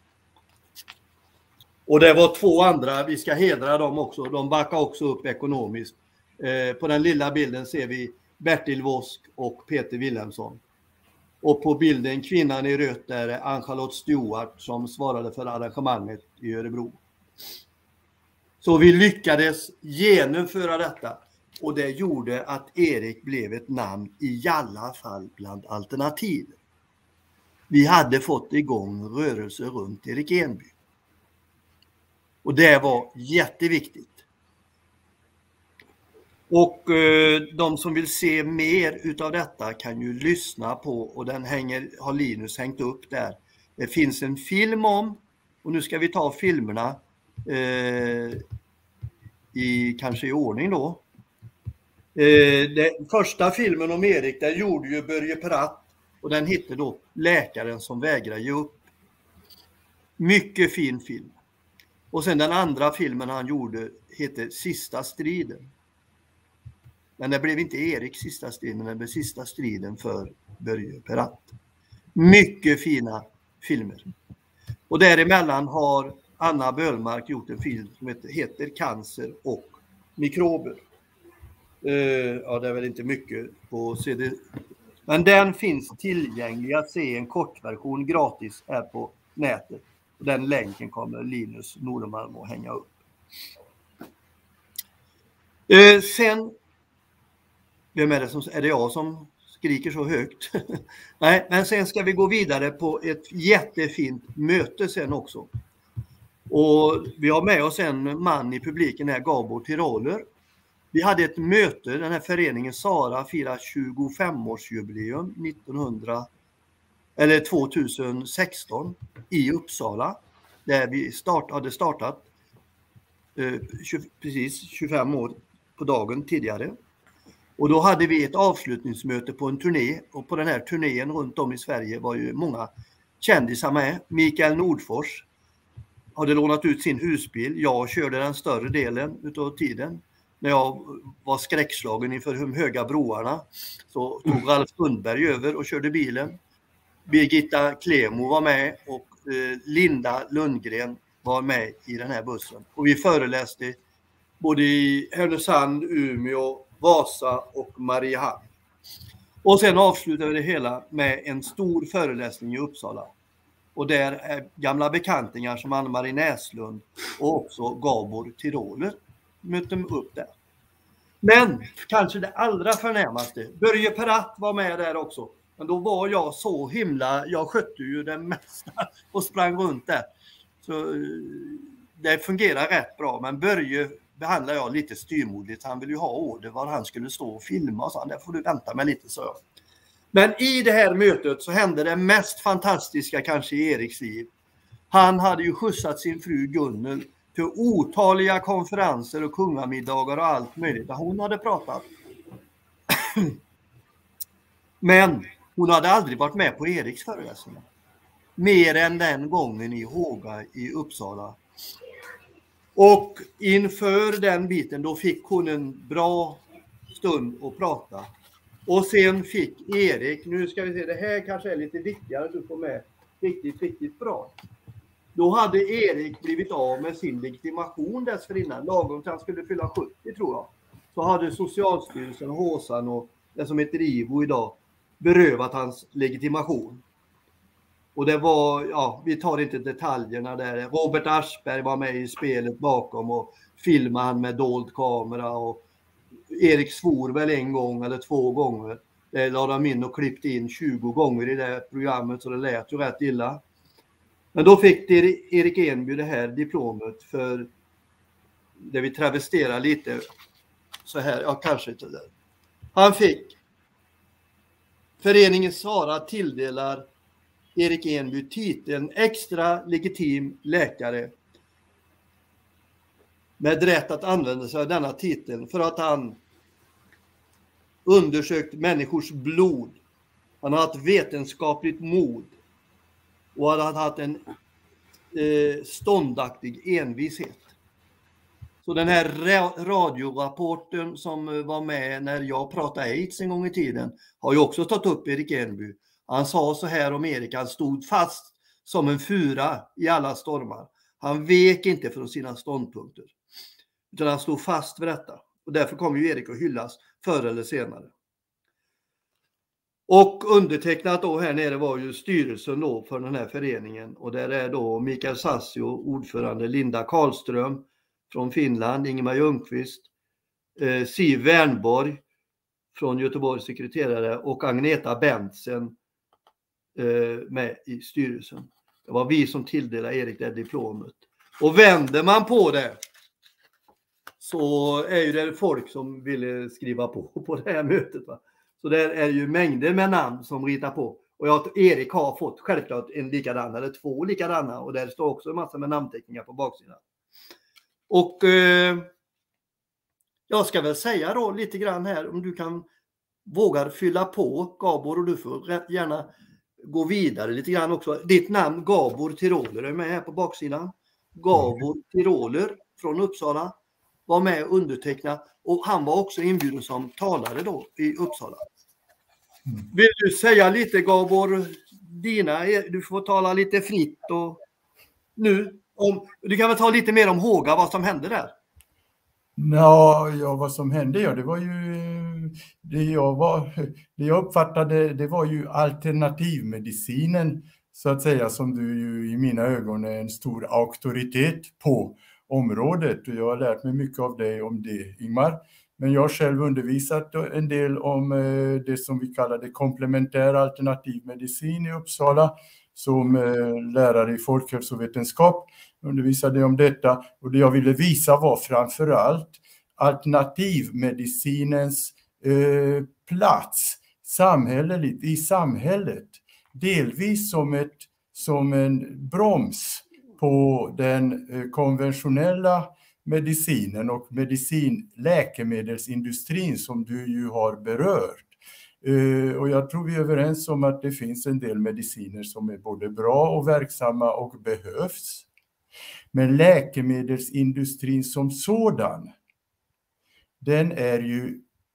Och det var två andra, vi ska hedra dem också, de backar också upp ekonomiskt. Eh, på den lilla bilden ser vi Bertil Vosk och Peter Wilhelmsson. Och på bilden kvinnan i rött är Ann-Charlotte Stewart som svarade för arrangemanget i Örebro. Så vi lyckades genomföra detta och det gjorde att Erik blev ett namn i alla fall bland alternativ. Vi hade fått igång rörelser runt Erik Enby. Och det var jätteviktigt. Och eh, de som vill se mer utav detta kan ju lyssna på, och den hänger, har Linus hängt upp där. Det finns en film om, och nu ska vi ta filmerna. Eh, i kanske i ordning då. Eh, den första filmen om Erik, den gjorde ju Börje Peratt och den hette då Läkaren som vägrar ge upp. Mycket fin film. Och sen den andra filmen han gjorde heter Sista striden. Men det blev inte Eriks sista strid, men det blev sista striden för Börje Peratt. Mycket fina filmer. Och däremellan har Anna Böhlmark gjort en film som heter Cancer och mikrober. Uh, ja, det är väl inte mycket på C D. Men den finns tillgänglig att se en kortversion gratis här på nätet. Och den länken kommer Linus Nordemalm att hänga upp. Uh, sen, vem är det som, är det jag som skriker så högt? Nej, men sen ska vi gå vidare på ett jättefint möte sen också. Och vi har med oss en man i publiken här, Gabor Tiroler. Vi hade ett möte, den här föreningen Sara firar tjugofemårsjubileum nittonhundra eller tjugohundrasexton i Uppsala, där vi start, hade startat eh, tjugo, precis tjugofem år på dagen tidigare. Och då hade vi ett avslutningsmöte på en turné, och på den här turnén runt om i Sverige var ju många kändisar med. Mikael Nordfors hade lånat ut sin husbil. Jag körde den större delen utav tiden. När jag var skräckslagen inför de höga broarna så tog Ralf Sundberg över och körde bilen. Birgitta Klemo var med och eh, Linda Lundgren var med i den här bussen. Och vi föreläste både i Härnösand, Umeå, Vasa och Mariehamn. Och sen avslutade vi det hela med en stor föreläsning i Uppsala. Och där är gamla bekantingar som Ann-Marie Näslund och också Gabor Tiroler mötte upp där. Men kanske det allra förnämaste, Börje Peratt var med där också. Men då var jag så himla, jag skötte ju det mesta och sprang runt där. Så det fungerar rätt bra, men Börje behandlar jag lite styrmodigt. Han vill ju ha order var han skulle stå och filma och så. Där får du vänta med lite, så. Men i det här mötet så hände det mest fantastiska kanske i Eriks liv. Han hade ju skjutsat sin fru Gunnel till otaliga konferenser och kungamiddagar och allt möjligt. Hon hade pratat. Men hon hade aldrig varit med på Eriks föreläsningar. Mer än den gången i Håga i Uppsala. Och inför den biten då fick hon en bra stund att prata. Och sen fick Erik, nu ska vi se, det här kanske är lite viktigare att du får med riktigt, riktigt bra. Då hade Erik blivit av med sin legitimation dessförinnan. Lagom till han skulle fylla sjuttio tror jag. Så hade Socialstyrelsen, Håsan och det som heter IVO idag berövat hans legitimation. Och det var, ja, vi tar inte detaljerna där. Robert Aschberg var med i spelet bakom och filmade han med dold kamera. Och Erik svor väl en gång eller två gånger. Det lade de in och klippte in tjugo gånger i det programmet, så det lät ju rätt illa. Men då fick Erik Enby det här diplomet för det vi travesterar lite så här, ja kanske inte det. Han fick föreningen Sara tilldelar Erik Enby titeln extra legitim läkare med rätt att använda sig av denna titeln för att han undersökt människors blod. Han har haft vetenskapligt mod och han har haft en eh, ståndaktig envishet. Så den här ra- radiorapporten som var med när jag pratade AIDS en gång i tiden har ju också tagit upp Erik Enby. Han sa så här om Erik, han stod fast som en fura i alla stormar. Han vek inte från sina ståndpunkter. Utan han stod fast vid detta. Och därför kommer ju Erik att hyllas förr eller senare. Och undertecknat då här nere var ju styrelsen då för den här föreningen. Och där är då Mikael Sassio, ordförande, Linda Karlström från Finland, Ingemar Ljungqvist, eh, Siv Wernborg från Göteborgs sekreterare och Agneta Bentsen eh, med i styrelsen. Det var vi som tilldelade Erik det diplomet. Och vänder man på det så är ju det folk som ville skriva på på det här mötet. Va? Så det är ju mängder med namn som ritar på. Och jag, Erik har fått självklart en likadan eller två likadana. Och där står också en massa med namnteckningar på baksidan. Och eh, Jag ska väl säga då lite grann här, om du kan vågar fylla på, Gabor, och du får gärna gå vidare lite grann också. Ditt namn Gabor Tiroler är med här på baksidan. Gabor Tiroler från Uppsala var med och undertecknade, och han var också inbjuden som talare då i Uppsala. Mm. Vill du säga lite, Gabor, dina, du får tala lite fritt och nu, om, du kan väl ta lite mer om Håga, vad som hände där? Ja, ja, vad som hände, ja, det var ju det jag, var, det jag uppfattade, det var ju alternativmedicinen så att säga, som du ju i mina ögon är en stor auktoritet på området, och jag har lärt mig mycket av dig om det, Ingmar. Men jag har själv undervisat en del om det som vi kallade komplementär alternativmedicin i Uppsala. Som lärare i folkhälsovetenskap undervisade jag om detta. Och det jag ville visa var framförallt alternativmedicinens eh, plats samhälleligt, i samhället. Delvis som, ett, som en broms på den eh, konventionella medicinen och medicin, läkemedelsindustrin som du ju har berört. Uh, och jag tror vi är överens om att det finns en del mediciner som är både bra och verksamma och behövs. Men läkemedelsindustrin som sådan, den är ju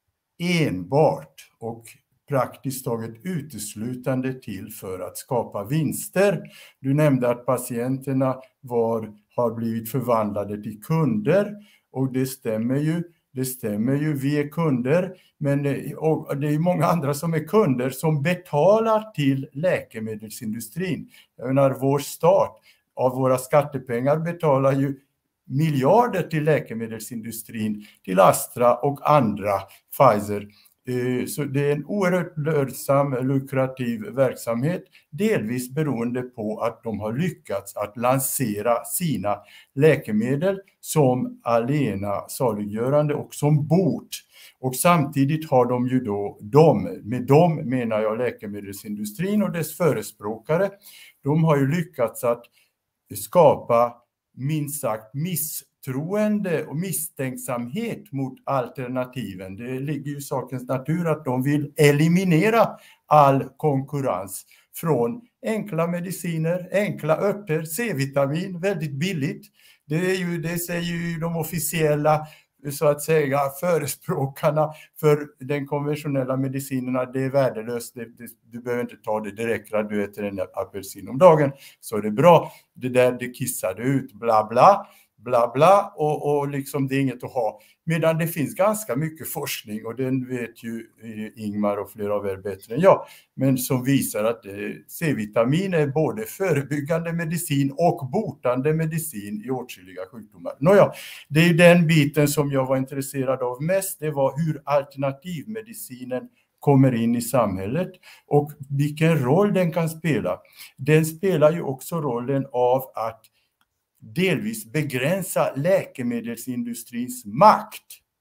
enbart och praktiskt taget uteslutande till för att skapa vinster. Du nämnde att patienterna var, har blivit förvandlade till kunder, och det stämmer ju. Det stämmer ju, vi är kunder, men och det är många andra som är kunder som betalar till läkemedelsindustrin. Jag menar, vår stat av våra skattepengar betalar ju miljarder till läkemedelsindustrin, till Astra och andra, Pfizer. Så det är en oerhört lönsam, lukrativ verksamhet, delvis beroende på att de har lyckats att lansera sina läkemedel som allena saliggörande och som bot. Och samtidigt har de ju då, de, med dem menar jag läkemedelsindustrin och dess förespråkare, de har ju lyckats att skapa minst sagt misstroende och misstänksamhet mot alternativen. Det ligger ju i sakens natur att de vill eliminera all konkurrens från enkla mediciner, enkla örter, C-vitamin, väldigt billigt. Det, är ju, det säger ju de officiella, så att säga, förespråkarna för den konventionella medicinerna. Det är värdelöst, det, det, du behöver inte ta det direkt, du äter en apelsin om dagen så är det bra. Det där, det kissar ut, bla bla, bla bla, och, och liksom det är inget att ha. Medan det finns ganska mycket forskning, och den vet ju Ingmar och flera av er bättre än jag, men som visar att C-vitamin är både förebyggande medicin och botande medicin i åtskilliga sjukdomar. Nåja, det är den biten som jag var intresserad av mest, det var hur alternativmedicinen kommer in i samhället och vilken roll den kan spela. Den spelar ju också rollen av att delvis begränsa läkemedelsindustrins makt.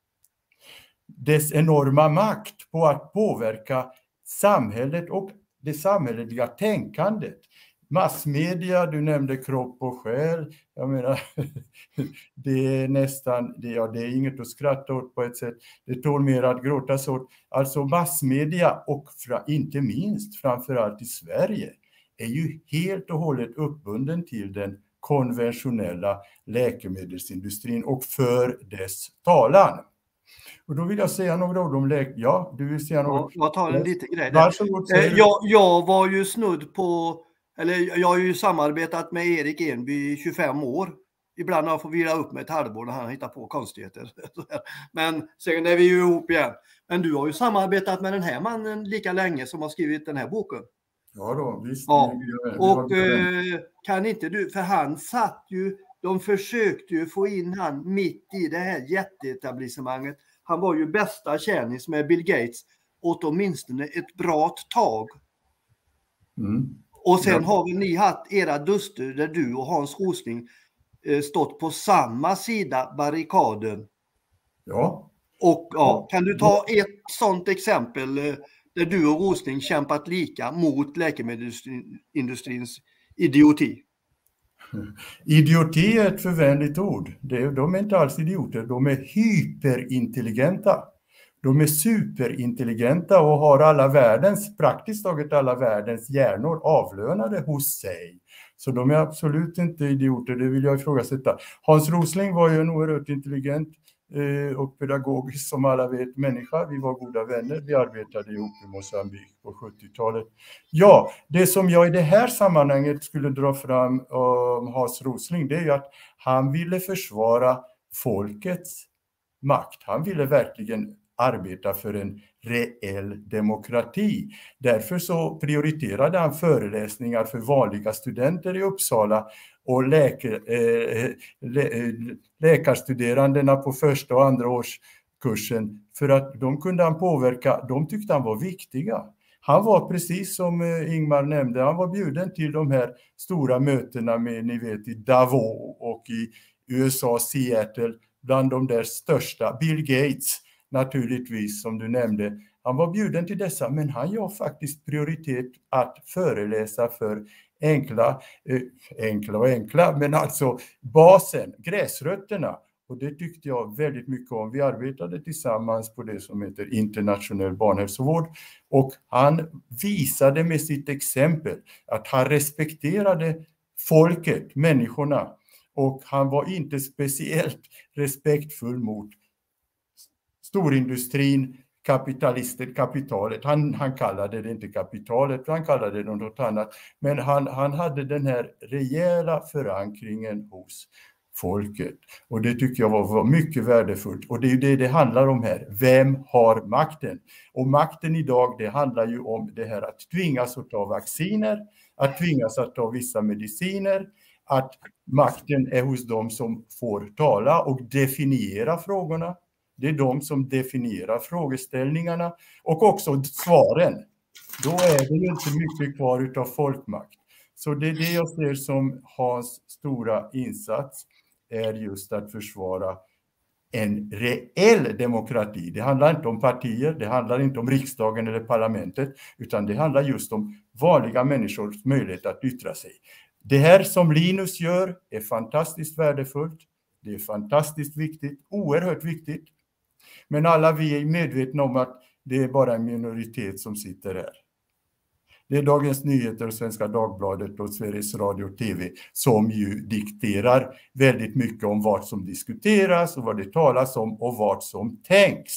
Dess enorma makt på att påverka samhället och det samhälleliga tänkandet. Massmedia, du nämnde kropp och själ. Jag menar, det är nästan, det, ja, det är inget att skratta åt på ett sätt. Det tål mer att gråtas åt. Alltså massmedia och fra, inte minst framförallt i Sverige är ju helt och hållet uppbunden till den konventionella läkemedelsindustrin och för dess talan. Och då vill jag säga några ord om läk... Ja, du vill säga något? Ja, jag tar en liten grej. Varsågod, jag, jag var ju snudd på, eller jag har ju samarbetat med Erik Enby i tjugofem år. Ibland har jag fått vila upp med ett halvår när han hittar på konstigheter. Men sen är vi ju ihop igen. Men du har ju samarbetat med den här mannen lika länge som har skrivit den här boken. Ja då, visst. Ja. Och eh, kan inte du, för han satt ju, de försökte ju få in han mitt i det här jätteetablissemanget. Han var ju bästa tjänis med Bill Gates åt åtminstone ett bra tag. Mm. Och sen ja. Har vi ni haft era duster där du och Hans Rosling eh, stått på samma sida barrikaden. Ja. Och ja, kan du ta ett sånt exempel eh, där du och Rosling kämpat lika mot läkemedelsindustrins idioti? Idioti är ett förvänligt ord. De är inte alls idioter, de är hyperintelligenta. De är superintelligenta och har alla världens, praktiskt taget alla världens hjärnor avlönade hos sig. Så de är absolut inte idioter, det vill jag ifrågasätta. Hans Rosling var ju en oerhört intelligent och pedagogisk, som alla vet, människa. Vi var goda vänner, vi arbetade ihop i Mozambique på sjuttiotalet. Ja, det som jag i det här sammanhanget skulle dra fram om Hans Rosling, det är ju att han ville försvara folkets makt. Han ville verkligen arbeta för en reell demokrati. Därför så prioriterade han föreläsningar för vanliga studenter i Uppsala och läke, äh, lä, läkarstuderandena på första och andra årskursen, för att de kunde han påverka, de tyckte han var viktiga. Han var, precis som Ingmar nämnde, han var bjuden till de här stora mötena med, ni vet, i Davos och i U S A, Seattle, bland de där största. Bill Gates naturligtvis, som du nämnde, han var bjuden till dessa, men han gav faktiskt prioritet att föreläsa för enkla, eh, enkla och enkla, men alltså basen, gräsrötterna. Och det tyckte jag väldigt mycket om. Vi arbetade tillsammans på det som heter internationell barnhälsovård, och han visade med sitt exempel att han respekterade folket, människorna, och han var inte speciellt respektfull mot storindustrin, kapitalister, kapitalet. Han, han kallade det inte kapitalet, han kallade det något annat. Men han, han hade den här rejäla förankringen hos folket. Och det tycker jag var, var mycket värdefullt. Och det är ju det det handlar om här. Vem har makten? Och makten idag, det handlar ju om det här att tvingas att ta vacciner, att tvingas att ta vissa mediciner, att makten är hos dem som får tala och definiera frågorna. Det är de som definierar frågeställningarna och också svaren. Då är det inte mycket kvar utav folkmakt. Så det är det jag ser som Hans stora insats, är just att försvara en reell demokrati. Det handlar inte om partier, det handlar inte om riksdagen eller parlamentet, utan det handlar just om vanliga människors möjlighet att yttra sig. Det här som Linus gör är fantastiskt värdefullt. Det är fantastiskt viktigt, oerhört viktigt. Men alla vi är medvetna om att det är bara en minoritet som sitter här. Det är Dagens Nyheter, Svenska Dagbladet och Sveriges Radio och T V som ju dikterar väldigt mycket om vad som diskuteras och vad det talas om och vad som tänks.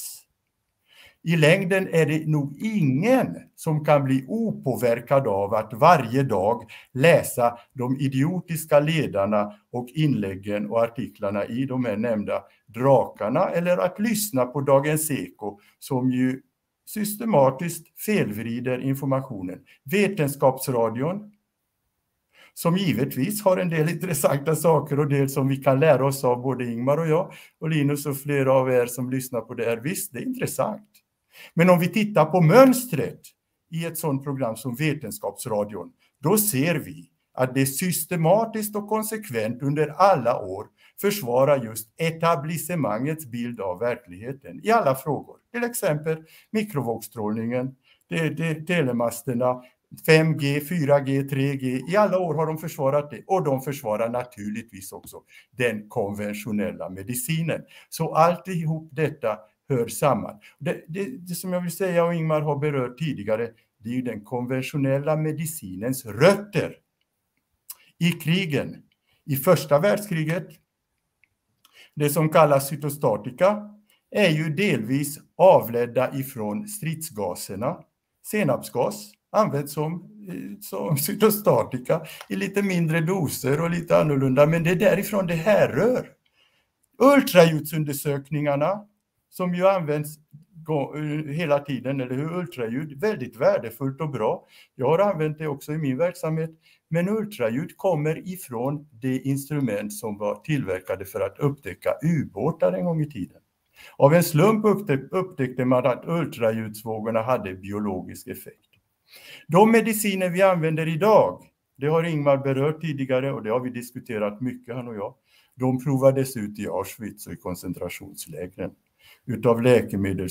I längden är det nog ingen som kan bli opåverkad av att varje dag läsa de idiotiska ledarna och inläggen och artiklarna i de här nämnda drakarna, eller att lyssna på Dagens Eko som ju systematiskt felvrider informationen. Vetenskapsradion, som givetvis har en del intressanta saker och det som vi kan lära oss av, både Ingmar och jag och Linus och flera av er som lyssnar på det här. Visst, det är intressant. Men om vi tittar på mönstret i ett sådant program som Vetenskapsradion, då ser vi att det systematiskt och konsekvent under alla år försvarar just etablissemangets bild av verkligheten i alla frågor. Till exempel mikrovågsstrålningen, det, det, telemasterna, fem G, fyra G, tre G. I alla år har de försvarat det, och de försvarar naturligtvis också den konventionella medicinen. Så alltihop detta hör samman. Det, det, det som jag vill säga och Ingmar har berört tidigare, det är ju den konventionella medicinens rötter. I krigen, i första världskriget, det som kallas cytostatika, är ju delvis avledda ifrån stridsgaserna. Senapsgas används som, som cytostatika i lite mindre doser och lite annorlunda, men det är därifrån det härrör. Ultraljudsundersökningarna, som ju används hela tiden, eller hur? Ultraljud, väldigt värdefullt och bra. Jag har använt det också i min verksamhet. Men ultraljud kommer ifrån det instrument som var tillverkade för att upptäcka ubåtar en gång i tiden. Av en slump upptäckte man att ultraljudsvågorna hade biologisk effekt. De mediciner vi använder idag, det har Ingmar berört tidigare och det har vi diskuterat mycket, han och jag. De provades ut i Auschwitz och i koncentrationslägren utav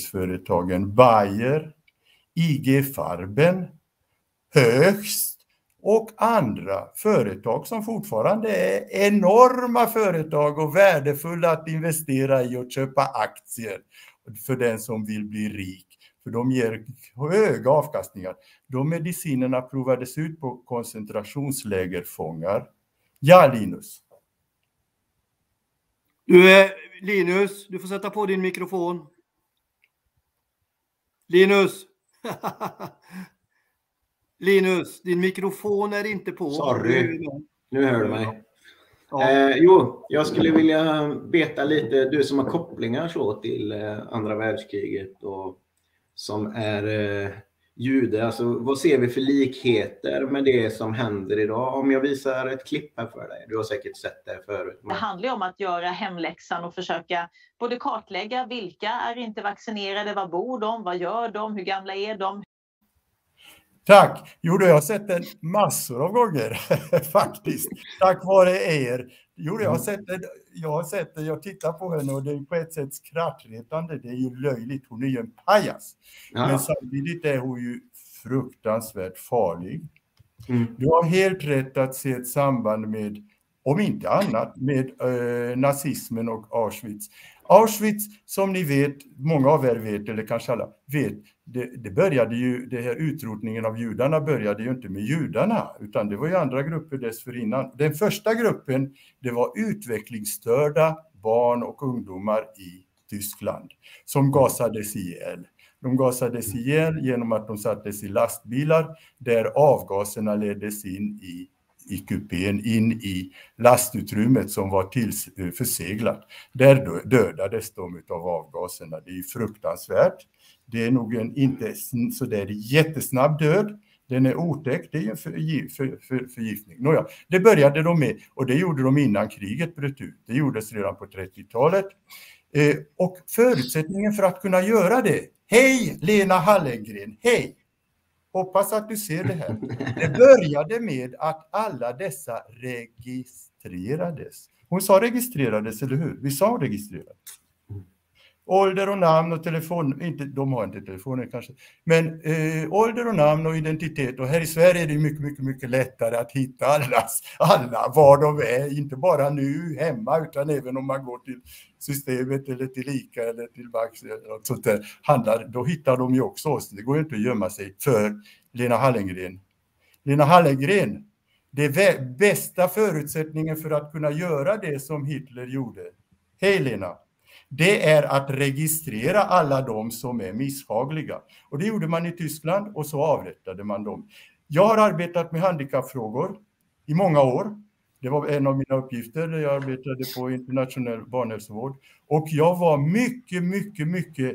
läkemedelsföretagen Bayer, I G Farben, Höchst och andra företag som fortfarande är enorma företag och värdefulla att investera i och köpa aktier för den som vill bli rik. För de ger höga avkastningar. De medicinerna provades ut på koncentrationslägerfångar. Ja, Linus. Du är Linus, du får sätta på din mikrofon. Linus. Linus, din mikrofon är inte på. Sorry, nu hör du mig. Ja. Eh, jo, jag skulle vilja veta lite, du som har kopplingar så till eh, andra världskriget och som är eh, jude, alltså vad ser vi för likheter med det som händer idag? Om jag visar ett klipp här för dig, du har säkert sett det förut. Men... Det handlar om att göra hemläxan och försöka både kartlägga vilka är inte vaccinerade, var bor de, vad gör de, hur gamla är de? Tack! Jo, jag har sett den massor av gånger faktiskt. Tack vare er. Jo, jag har sett den, jag har sett den, jag tittar på henne och det är på ett sätt skrattretande. Det är ju löjligt, hon är ju en pajas. Ja. Men samtidigt är hon ju fruktansvärt farlig. Mm. Du har helt rätt att se ett samband med, om inte annat, med eh, nazismen och Auschwitz. Auschwitz, som ni vet, många av er vet, eller kanske alla vet, det, det började ju, det här utrotningen av judarna började ju inte med judarna, utan det var ju andra grupper dessförinnan. Den första gruppen, det var utvecklingsstörda barn och ungdomar i Tyskland som gasades ihjäl. De gasades ihjäl genom att de sattes i lastbilar där avgaserna leddes in i i kupén, in i lastutrymmet som var till, förseglat. Där dödades de av avgaserna. Det är fruktansvärt. Det är nog en inte så där jättesnabb död. Den är otäck. Det är en för, för, för, förgiftning. Nåja, det började de med och det gjorde de innan kriget bröt ut. Det gjordes redan på trettiotalet. Eh, och förutsättningen för att kunna göra det. Hej Lena Hallengren, hej! Hoppas att du ser det här. Det började med att alla dessa registrerades. Hon sa registrerades, eller hur? Vi sa registrerades. Ålder och namn och telefon, inte, de har inte telefoner kanske. Men eh, ålder och namn och identitet. Och här i Sverige är det mycket, mycket, mycket lättare att hitta allas, alla var de är. Inte bara nu hemma utan även om man går till systemet eller till Ica eller till Max eller något sånt där. Handlar, då hittar de ju också oss. Det går ju inte att gömma sig för Lena Hallengren. Lena Hallengren, det är bästa förutsättningen för att kunna göra det som Hitler gjorde. Hej Lena! Det är att registrera alla de som är misshagliga. Och det gjorde man i Tyskland och så avrättade man dem. Jag har arbetat med handikappfrågor i många år. Det var en av mina uppgifter när jag arbetade på internationell barnhälsovård. Och jag var mycket, mycket, mycket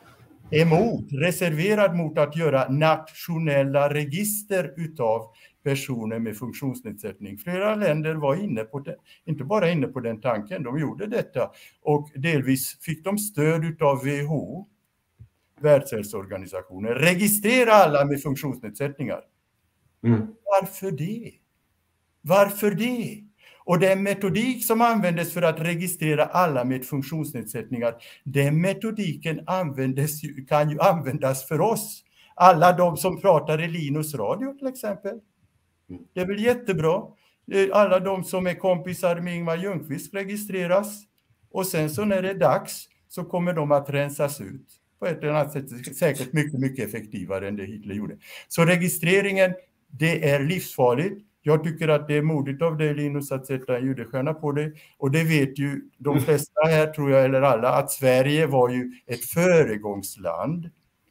emot, reserverad mot att göra nationella register utav personer med funktionsnedsättning. Flera länder var inne på det, inte bara inne på den tanken, de gjorde detta. Och delvis fick de stöd av W H O, Världshälsoorganisationen, registrera alla med funktionsnedsättningar. Mm. Varför det? Varför det? Och den metodik som användes för att registrera alla med funktionsnedsättningar, den metodiken användes, kan ju användas för oss. Alla de som pratar i Linus radio till exempel. Det är väl jättebra. Alla de som är kompisar med Ingmar Ljungqvist registreras. Och sen så när det är dags så kommer de att rensas ut. På ett eller annat sätt säkert mycket, mycket effektivare än det Hitler gjorde. Så registreringen, det är livsfarligt. Jag tycker att det är modigt av dig Linus att sätta en judestjärna på dig. Och det vet ju de flesta här tror jag, eller alla, att Sverige var ju ett föregångsland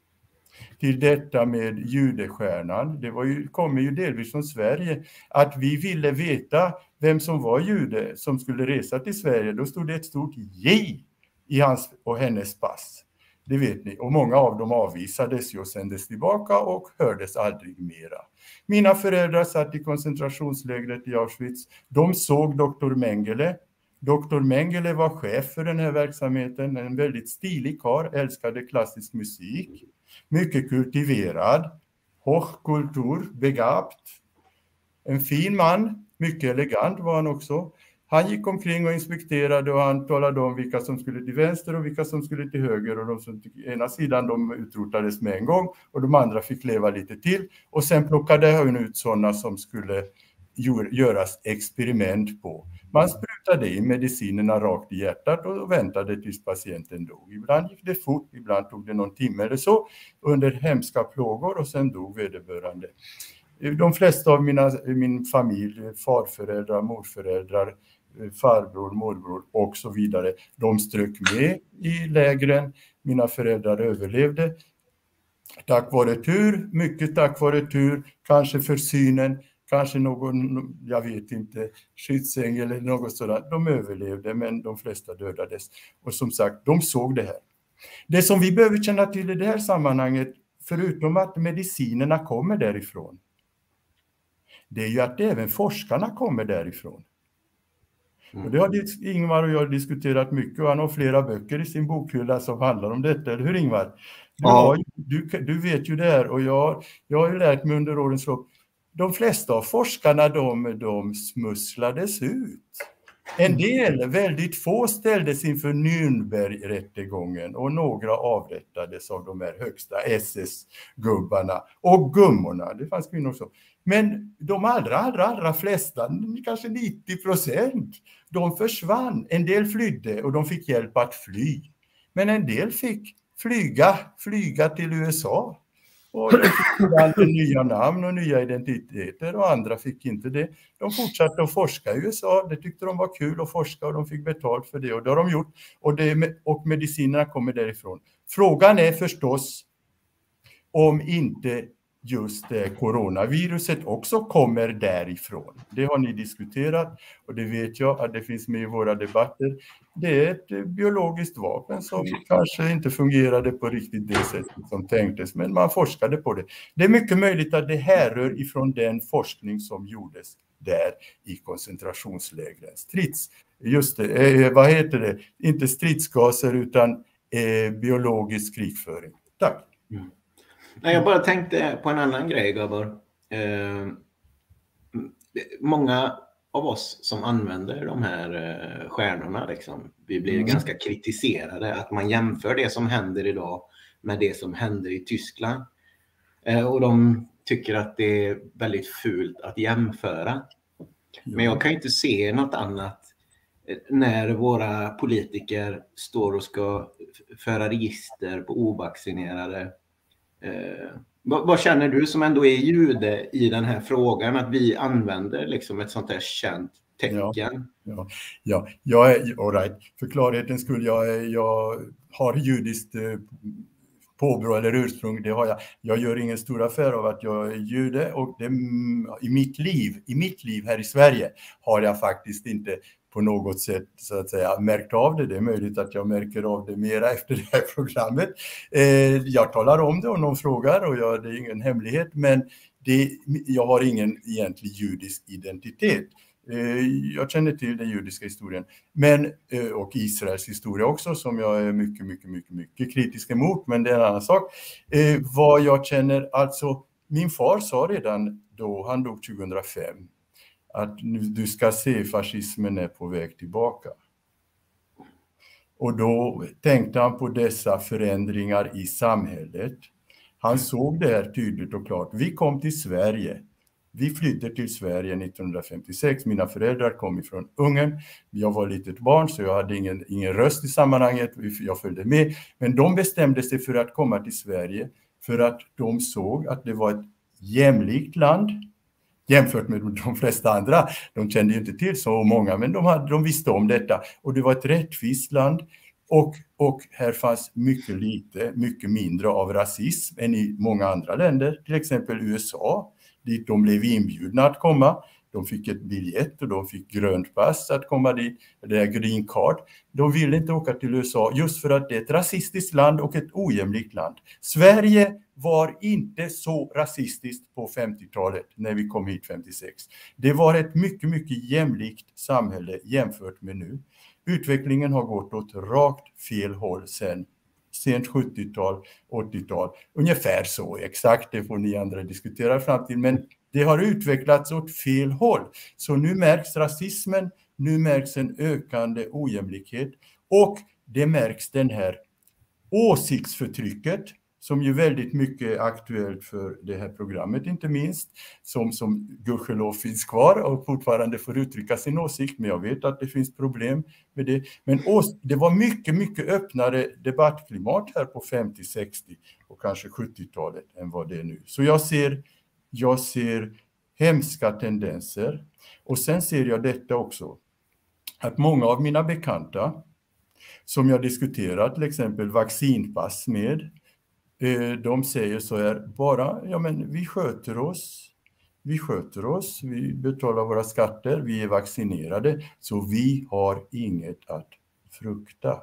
till detta med judestjärnan. Det var ju, kommer ju delvis från Sverige. Att vi ville veta vem som var jude som skulle resa till Sverige. Då stod det ett stort J i hans och hennes pass. Det vet ni. Och många av dem avvisades och sändes tillbaka och hördes aldrig mera. Mina föräldrar satt i koncentrationslägret i Auschwitz. De såg doktor Mengele. doktor Mengele var chef för den här verksamheten. En väldigt stilig karl, älskade klassisk musik. Mycket kultiverad. Hochkultur, begabt. En fin man, mycket elegant var han också. Han gick omkring och inspekterade och han talade om vilka som skulle till vänster och vilka som skulle till höger. Och de som till ena sidan de utrotades med en gång och de andra fick leva lite till. Och sen plockade han ut sådana som skulle göras experiment på. Man sprutade in medicinerna rakt i hjärtat och väntade tills patienten dog. Ibland gick det fort, ibland tog det någon timme eller så under hemska plågor och sen dog vederbörande. De flesta av mina, min familj, farföräldrar, morföräldrar, farbror, morbror och så vidare, de strök med i lägren. Mina föräldrar överlevde. Tack vare tur, mycket tack vare tur, kanske för synen, kanske någon, jag vet inte, skyddsängel eller något sådant. De överlevde, men de flesta dödades. Och som sagt, de såg det här. Det som vi behöver känna till i det här sammanhanget, förutom att medicinerna kommer därifrån, det är ju att även forskarna kommer därifrån. Och det har Ingvar och jag diskuterat mycket och han har flera böcker i sin bokhylla som handlar om detta. Eller hur, Ingvar? Du, ja. har, du, du vet ju det här och jag, jag har ju lärt mig under årens lopp. De flesta av forskarna de, de smusslades ut. En del, väldigt få, ställdes inför Nürnberg-rättegången och några avrättades av de här högsta S S-gubbarna och gummorna. Det fanns kvinnor också. Men de allra, allra, allra flesta, kanske nittio procent, de försvann. En del flydde och de fick hjälp att fly. Men en del fick flyga, flyga till U S A. Och de fick nya namn och nya identiteter och andra fick inte det. De fortsatte att forska i U S A. Det tyckte de var kul att forska och de fick betalt för det. Och det har de gjort. Och, det, och medicinerna kommer därifrån. Frågan är förstås om inte just eh, coronaviruset också kommer därifrån. Det har ni diskuterat och det vet jag att det finns med i våra debatter. Det är ett eh, biologiskt vapen som kanske inte fungerade på riktigt det sättet som tänktes, men man forskade på det. Det är mycket möjligt att det härrör ifrån den forskning som gjordes där i koncentrationslägren. Strids, just det, eh, vad heter det? Inte stridsgaser utan eh, biologisk krigföring. Tack. Mm. Nej, jag bara tänkte på en annan grej, Gabor. Eh, många av oss som använder de här eh, stjärnorna, liksom, vi blir mm. ganska kritiserade att man jämför det som händer idag med det som händer i Tyskland. Eh, och de tycker att det är väldigt fult att jämföra. Mm. Men jag kan inte se något annat när våra politiker står och ska föra register på ovaccinerade. Eh, vad, vad känner du som ändå är jude i den här frågan, att vi använder liksom ett sånt här känt tecken? Ja, ja, ja, jag är, all right. För klarhetens skull, jag, jag har judiskt eh, påbrå eller ursprung, det har jag. Jag gör ingen stor affär av att jag är jude och det, i mitt liv, i mitt liv här i Sverige har jag faktiskt inte på något sätt så att säga märkt av det. Det är möjligt att jag märker av det mera efter det här programmet. Eh, jag talar om det om någon frågar och jag, det är ingen hemlighet, men det, jag har ingen egentlig judisk identitet. Eh, jag känner till den judiska historien, men, eh, och Israels historia också som jag är mycket, mycket, mycket, mycket kritisk emot, men det är en annan sak. Eh, vad jag känner, alltså min far sa redan då, han dog tjugohundrafem, att nu, du ska se fascismen är på väg tillbaka. Och då tänkte han på dessa förändringar i samhället. Han såg det här tydligt och klart. Vi kom till Sverige. Vi flyttade till Sverige nittonhundrafemtiosex. Mina föräldrar kom ifrån Ungern. Jag var litet barn så jag hade ingen, ingen röst i sammanhanget. Jag följde med. Men de bestämde sig för att komma till Sverige för att de såg att det var ett jämlikt land. Jämfört med de flesta andra. De kände ju inte till så många, men de, hade, de visste om detta. Och det var ett rättvist land. Och, och här fanns mycket lite, mycket mindre av rasism än i många andra länder. Till exempel U S A, dit de blev inbjudna att komma. De fick ett biljett och de fick grönt pass att komma dit. Det är green card. De ville inte åka till U S A just för att det är ett rasistiskt land och ett ojämlikt land. Sverige var inte så rasistiskt på femtiotalet när vi kom hit femtiosex. Det var ett mycket, mycket jämlikt samhälle jämfört med nu. Utvecklingen har gått åt rakt fel håll sedan sent sjuttiotal, åttiotal. Ungefär så, exakt, det får ni andra diskutera fram till. Men det har utvecklats åt fel håll. Så nu märks rasismen Nu märks en ökande ojämlikhet och det märks den här åsiktsförtrycket som ju väldigt mycket är aktuellt för det här programmet, inte minst, som, som gudskelov finns kvar och fortfarande får uttrycka sin åsikt, men jag vet att det finns problem med det. Men ås- det var mycket, mycket öppnare debattklimat här på femtio, sextio och kanske sjuttiotalet än vad det är nu. Så jag ser, jag ser hemska tendenser. Och sen ser jag detta också, att många av mina bekanta som jag diskuterar till exempel vaccinpass med, de säger så här, bara, ja men vi sköter oss, vi sköter oss, vi betalar våra skatter, vi är vaccinerade, så vi har inget att frukta.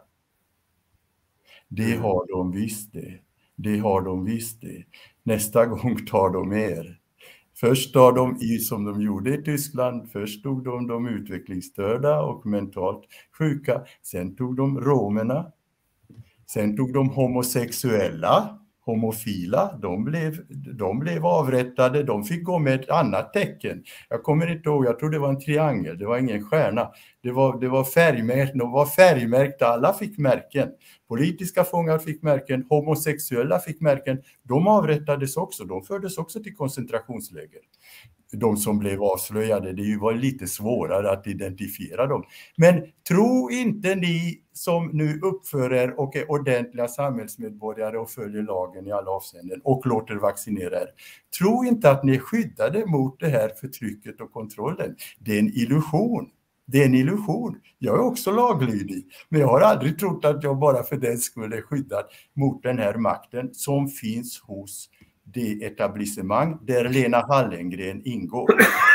Det har de visst det, det har de visst det. Nästa gång tar de er. Först tar de i som de gjorde i Tyskland, först tog de de utvecklingsstörda och mentalt sjuka, sen tog de romerna, sen tog de homosexuella, homofila, de blev, de blev avrättade, de fick gå med ett annat tecken. Jag kommer inte ihåg, jag tror det var en triangel, det var ingen stjärna. Det var, det var färgmärkt, de var färgmärkta, alla fick märken. Politiska fångar fick märken, homosexuella fick märken. De avrättades också, de fördes också till koncentrationsläger. De som blev avslöjade, det var lite svårare att identifiera dem. Men tro inte ni som nu uppför er och är ordentliga samhällsmedborgare och följer lagen i alla avseenden och låter vaccinera er. Tro inte att ni är skyddade mot det här förtrycket och kontrollen. Det är en illusion. Det är en illusion. Jag är också laglydig, men jag har aldrig trott att jag bara för den skull är skyddad mot den här makten som finns hos det etablissemang där Lena Hallengren ingår.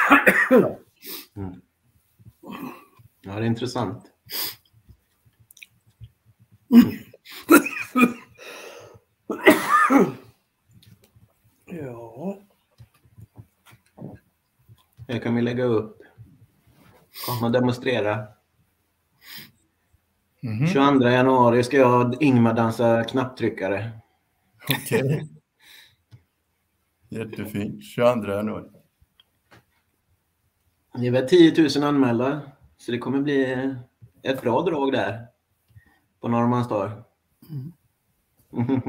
Mm. Ja, det är intressant. Ja. Här kan vi lägga upp. Kom och demonstrera. Mm-hmm. tjugoandra januari ska jag Ingmar dansa knapptryckare. Okej. Okay. Jättefint. tjugoandra januari. Det är väl tio tusen anmälda. Så det kommer bli ett bra drag där. På Norrmalmstorg. Mm.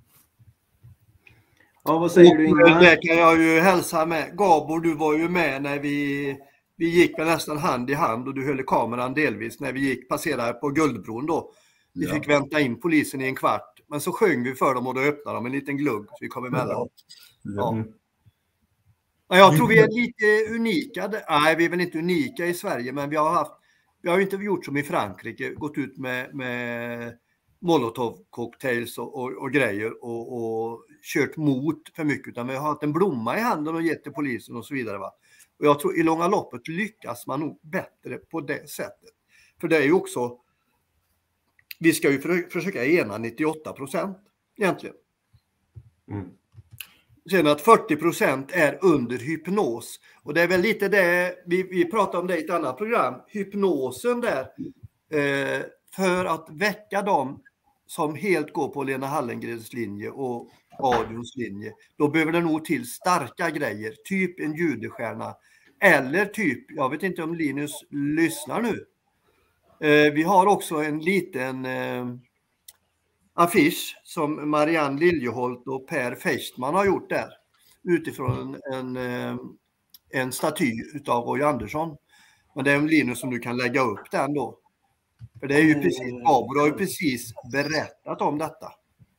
Ja, vad säger och, du Ingmar? Det kan jag ju hälsa med. Gabor, du var ju med när vi, vi gick väl nästan hand i hand och du höll kameran delvis när vi gick passerade på Guldbron då. Vi ja. fick vänta in polisen i en kvart. Men så sjöng vi för dem och då öppnade de en liten glugg så vi kom emellan. Ja. Ja. Ja, jag tror vi är lite unika. Nej, vi är väl inte unika i Sverige, men vi har haft, vi har inte gjort som i Frankrike, gått ut med, med molotov-cocktails och, och, och grejer och, och kört mot för mycket, utan vi har haft en blomma i handen och gett till polisen och så vidare. Va? Och jag tror i långa loppet lyckas man nog bättre på det sättet. För det är ju också, vi ska ju för, försöka ena nittioåtta procent egentligen. Mm. Sen att fyrtio procent är under hypnos. Och det är väl lite det, vi, vi pratar om det i ett annat program, hypnosen där. Eh, för att väcka dem som helt går på Lena Hallengrens linje och radions linje. Då behöver det nog till starka grejer, typ en judestjärna. Eller typ, jag vet inte om Linus lyssnar nu. Eh, vi har också en liten... Eh, affisch som Marianne Liljeholt och Per Fästman har gjort där utifrån en, en, en staty utav Roy Andersson. Men det är en Linus som du kan lägga upp den då. För det är ju precis, Gabor har ju precis berättat om detta.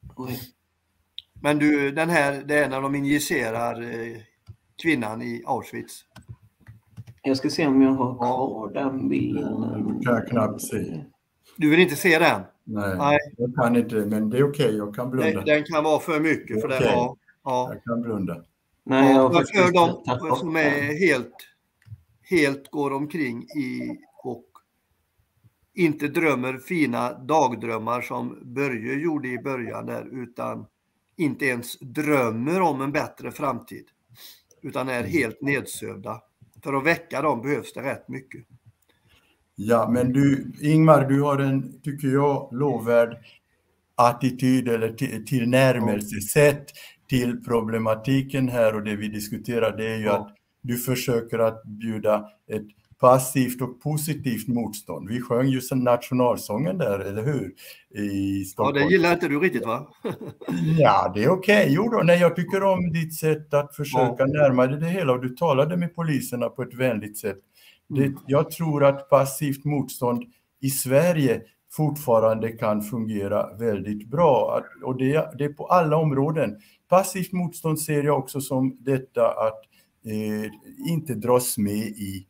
Men du, den här, det är när de injicerar eh, kvinnan i Auschwitz. Jag ska se om jag har kvar den bilden. Du kan jag knappt se. Du vill inte se den? Nej, Nej, jag kan inte, men det är okej, okay, jag kan blunda. Den, den kan vara för mycket, för okay. det var... Ja. Jag kan blunda. Nej, jag ja, för de som är helt, helt går omkring i och inte drömmer fina dagdrömmar som Börje gjorde i början där, utan inte ens drömmer om en bättre framtid, utan är helt nedsövda. För att väcka dem behövs det rätt mycket. Ja, men du, Ingmar, du har en, tycker jag, lovvärd attityd eller till, till närmelsesätt till problematiken här, och det vi diskuterar det är ju ja. att du försöker att bjuda ett passivt och positivt motstånd. Vi sjöng ju nationalsången där, eller hur? I Stockholm. Ja, det gillar inte du riktigt, va? Ja, det är okej. Okay. Jo då, nej, jag tycker om ditt sätt att försöka ja. närma dig det hela. Och du talade med poliserna på ett vänligt sätt. Det, jag tror att passivt motstånd i Sverige fortfarande kan fungera väldigt bra. Och det, det är på alla områden. Passivt motstånd ser jag också som detta att eh, inte dras med i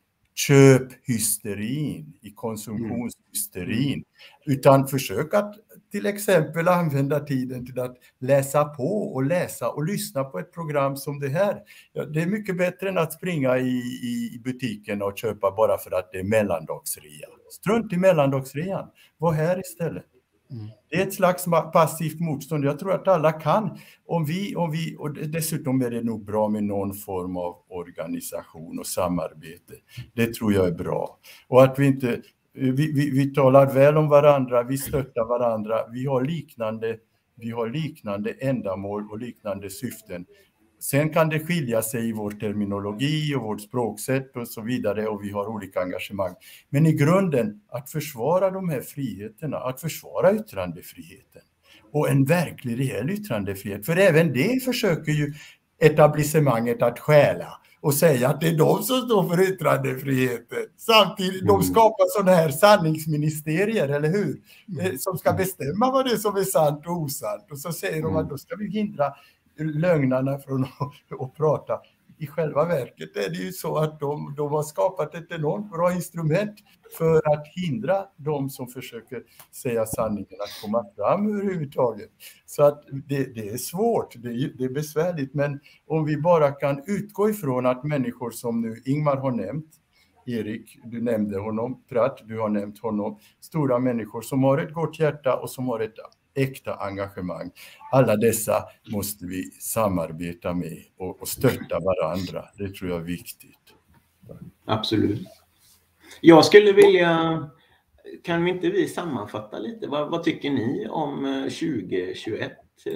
köphysterin, i konsumtionshysterin. Mm. Utan försök att till exempel använda tiden till att läsa på och läsa och lyssna på ett program som det här. Ja, det är mycket bättre än att springa i, i butiken och köpa bara för att det är mellandagsrea. Strunt i mellandagsrean. Var här istället. Mm. Det är ett slags passivt motstånd. Jag tror att alla kan. Om vi, om vi, och dessutom är det nog bra med någon form av organisation och samarbete. Det tror jag är bra. Och att vi inte... Vi, vi, vi talar väl om varandra, vi stöttar varandra, vi har liknande, vi har liknande ändamål och liknande syften. Sen kan det skilja sig i vår terminologi och vårt språksätt och så vidare, och vi har olika engagemang. Men i grunden att försvara de här friheterna, att försvara yttrandefriheten och en verklig reell yttrandefrihet. För även det försöker ju etablissemanget att stjäla. Och säga att det är de som står för yttrandefriheten. Samtidigt, de skapar sådana här sanningsministerier, eller hur? Som ska bestämma vad det är som är sant och osant. Och så säger de att då ska vi hindra lögnarna från att, att prata. I själva verket är det ju så att de, de har skapat ett enormt bra instrument för att hindra de som försöker säga sanningen att komma fram överhuvudtaget. Så att det, det är svårt, det är, det är besvärligt, men om vi bara kan utgå ifrån att människor som nu Ingmar har nämnt, Erik, du nämnde honom, Pratt, du har nämnt honom, stora människor som har ett gott hjärta och som har ett äkta engagemang. Alla dessa måste vi samarbeta med och, och stötta varandra. Det tror jag är viktigt. Absolut. Jag skulle vilja, kan vi inte vi sammanfatta lite? Vad, vad tycker ni om tjugo tjugoett?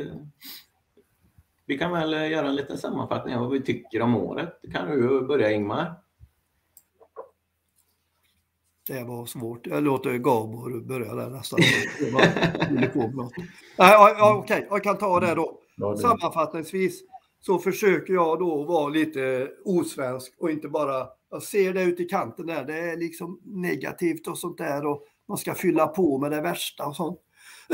Vi kan väl göra en liten sammanfattning av vad vi tycker om året. Kan du börja, Ingmar? Det var svårt. Jag låter Gabor börja där nästan. Ja, okej, jag kan ta det då. Sammanfattningsvis så försöker jag då vara lite osvensk och inte bara, jag ser det ut i kanten där, det är liksom negativt och sånt där och man ska fylla på med det värsta och sånt.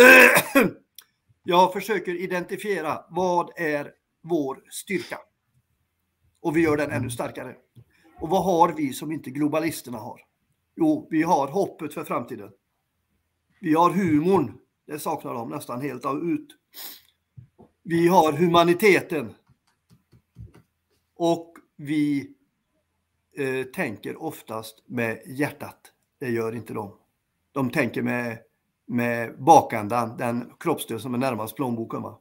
Jag försöker identifiera vad är vår styrka och vi gör den ännu starkare. Och vad har vi som inte globalisterna har? Jo, vi har hoppet för framtiden. Vi har humorn. Det saknar de nästan helt ut. Vi har humaniteten. Och vi eh, tänker oftast med hjärtat. Det gör inte de. De tänker med, med bakandan. Den kroppsdel som är närmast plånboken, va?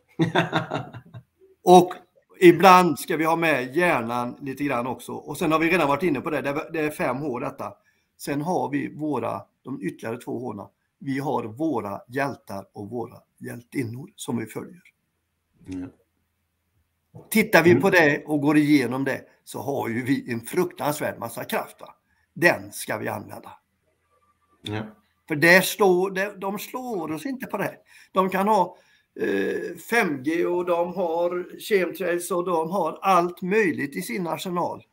Och ibland ska vi ha med hjärnan lite grann också. Och sen har vi redan varit inne på det. Det är fem år detta. Sen har vi våra, de ytterligare två hårna. Vi har våra hjältar och våra hjältinnor som vi följer. Mm. Tittar vi på det och går igenom det så har ju vi en fruktansvärd massa kraft. Va? Den ska vi använda. Mm. För där står, de slår oss inte på det. De kan ha eh, fem G och de har chemtrails och de har allt möjligt i sin arsenal.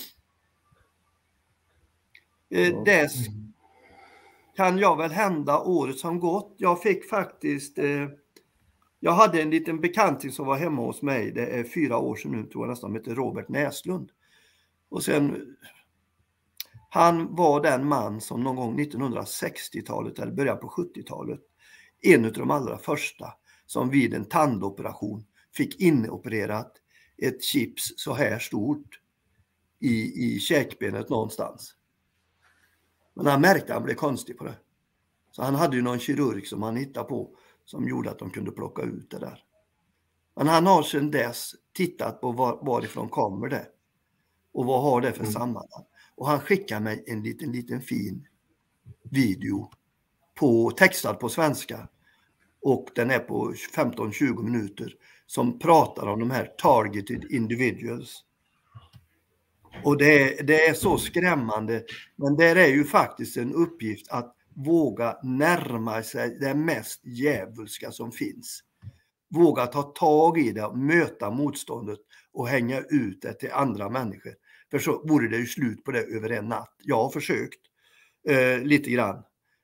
Det kan jag väl hända året som gått. Jag fick faktiskt, eh, jag hade en liten bekanting som var hemma hos mig. Det är fyra år sedan nu, tror jag nästan, heter Robert Näslund. Och sen, han var den man som någon gång nittonhundrasextiotalet eller början på sjuttiotalet, en av de allra första som vid en tandoperation fick inopererat ett chips så här stort i, i käkbenet någonstans. Men han märkte att han blev konstig på det. Så han hade ju någon kirurg som han hittade på som gjorde att de kunde plocka ut det där. Men han har sedan dess tittat på var, varifrån kommer det. Och vad har det för mm. sammanhang. Och han skickar mig en liten, liten fin video på, textad på svenska. Och den är på femton till tjugo minuter som pratar om de här targeted individuals. Och det är, det är så skrämmande. Men det är ju faktiskt en uppgift att våga närma sig det mest djävulska som finns. Våga ta tag i det, möta motståndet och hänga ut det till andra människor. För så vore det ju slut på det över en natt. Jag har försökt eh, lite grann.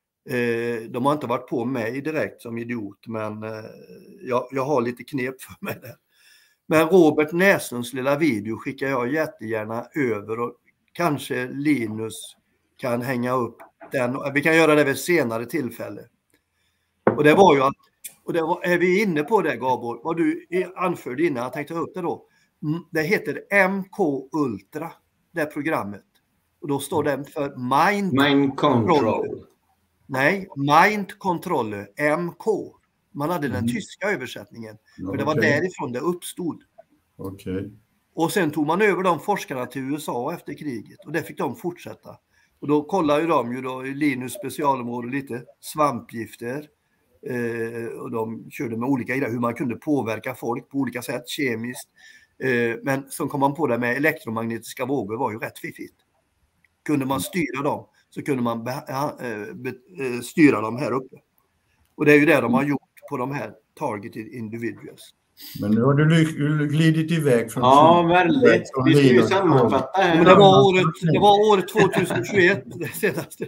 Eh, de har inte varit på mig direkt som idiot, men eh, jag, jag har lite knep för mig där. Men Robert Näslunds lilla video skickar jag jättegärna över och kanske Linus kan hänga upp den. Vi kan göra det vid senare tillfälle. Och det var ju att, och det var, är vi inne på det Gabor, vad du anförde innan, jag tänkte ta upp det då. Det heter M K Ultra, det programmet. Och då står det för Mind, Mind Control. Nej, Mind Control, M K. Man hade den mm. tyska översättningen. För okay. det var därifrån det uppstod. Okej. Okay. Och sen tog man över de forskarna till U S A efter kriget. Och det fick de fortsätta. Och då kollade ju de ju då i Linus specialområde lite svampgifter. Eh, och de körde med olika grejer hur man kunde påverka folk på olika sätt, kemiskt. Eh, men så kom man på det med elektromagnetiska vågor var ju rätt fiffigt. Kunde man styra dem så kunde man be, äh, be, äh, styra dem här uppe. Och det är ju det de har gjort på de här targeted individuals. Men nu har du glidit iväg från... Ja, väldigt. Vi ska ju sammanfatta här. Men det var året, det var året tjugohundratjugoett, det senaste.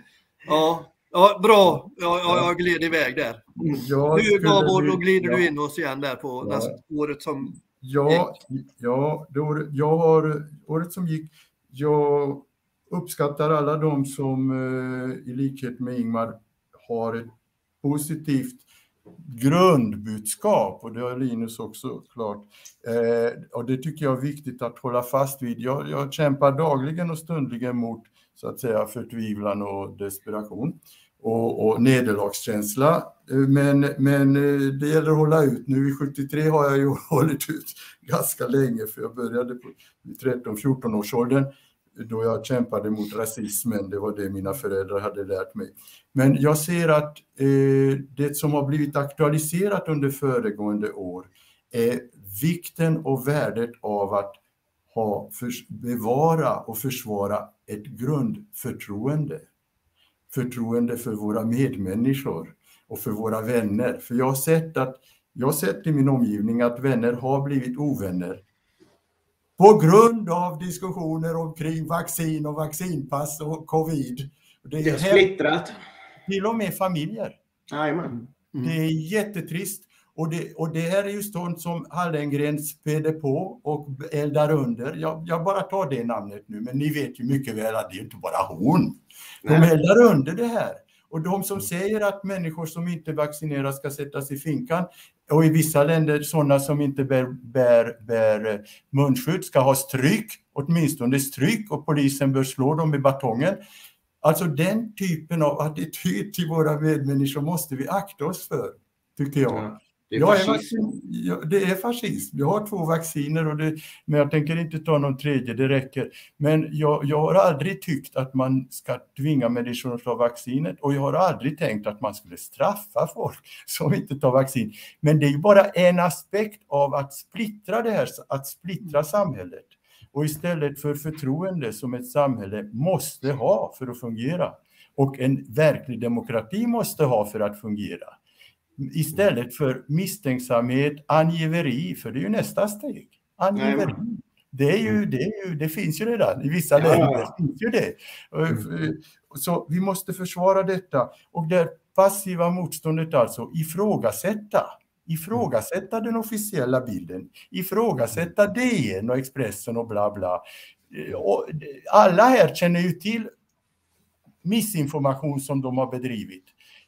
Ja, ja bra. Ja, ja, jag gled iväg där. Nu Gabor, då glider ja. du in oss igen där på ja. nästa året som ja, gick. Ja, det, jag har året som gick. Jag uppskattar alla de som i likhet med Ingmar har ett positivt grundbudskap, och det har Linus också klart. Eh, och det tycker jag är viktigt att hålla fast vid. Jag, jag kämpar dagligen och stundligen mot så att säga förtvivlan och desperation och, och nederlagskänsla. Men, men det gäller att hålla ut. Nu i sjuttiotre har jag ju hållit ut ganska länge, för jag började på tretton fjorton års åldern då jag kämpade mot rasismen. Det var det mina föräldrar hade lärt mig. Men jag ser att eh, det som har blivit aktualiserat under föregående år är vikten och värdet av att ha, för, bevara och försvara ett grundförtroende. Förtroende för våra medmänniskor och för våra vänner. För jag har sett, att, jag har sett i min omgivning att vänner har blivit ovänner. På grund av diskussioner omkring vaccin och vaccinpass och covid. Det är, det är splittrat. Till och med familjer. Amen. Mm. Det är jättetrist. Och det, och det här är ju sånt som Hallengren spädde på och eldar under. Jag, jag bara tar det namnet nu, men ni vet ju mycket väl att det är inte bara hon. De Nej. eldar under det här. Och de som säger att människor som inte vaccineras ska sättas i finkan, och i vissa länder sådana som inte bär, bär, bär munskydd ska ha stryk, åtminstone stryk, och polisen bör slå dem med batongen. Alltså den typen av attityd till våra medmänniskor måste vi akta oss för, tycker jag. Ja. Det är, fascism. Jag är, det är fascism. Jag har två vacciner, och det, men jag tänker inte ta någon tredje, det räcker. Men jag, jag har aldrig tyckt att man ska tvinga människor att ta vaccinet, och jag har aldrig tänkt att man skulle straffa folk som inte tar vaccin. Men det är ju bara en aspekt av att splittra det här, att splittra samhället. Och istället för förtroende som ett samhälle måste ha för att fungera, och en verklig demokrati måste ha för att fungera. Istället för misstänksamhet, angiveri, för det är ju nästa steg. Angiveri. Det, är ju, det, är ju, det finns ju redan i vissa ja. länder. Finns ju det. Så vi måste försvara detta. Och det passiva motståndet, alltså ifrågasätta. Ifrågasätta den officiella bilden. Ifrågasätta D N och Expressen och bla bla. Och alla här känner ju till missinformation som de har bedrivit.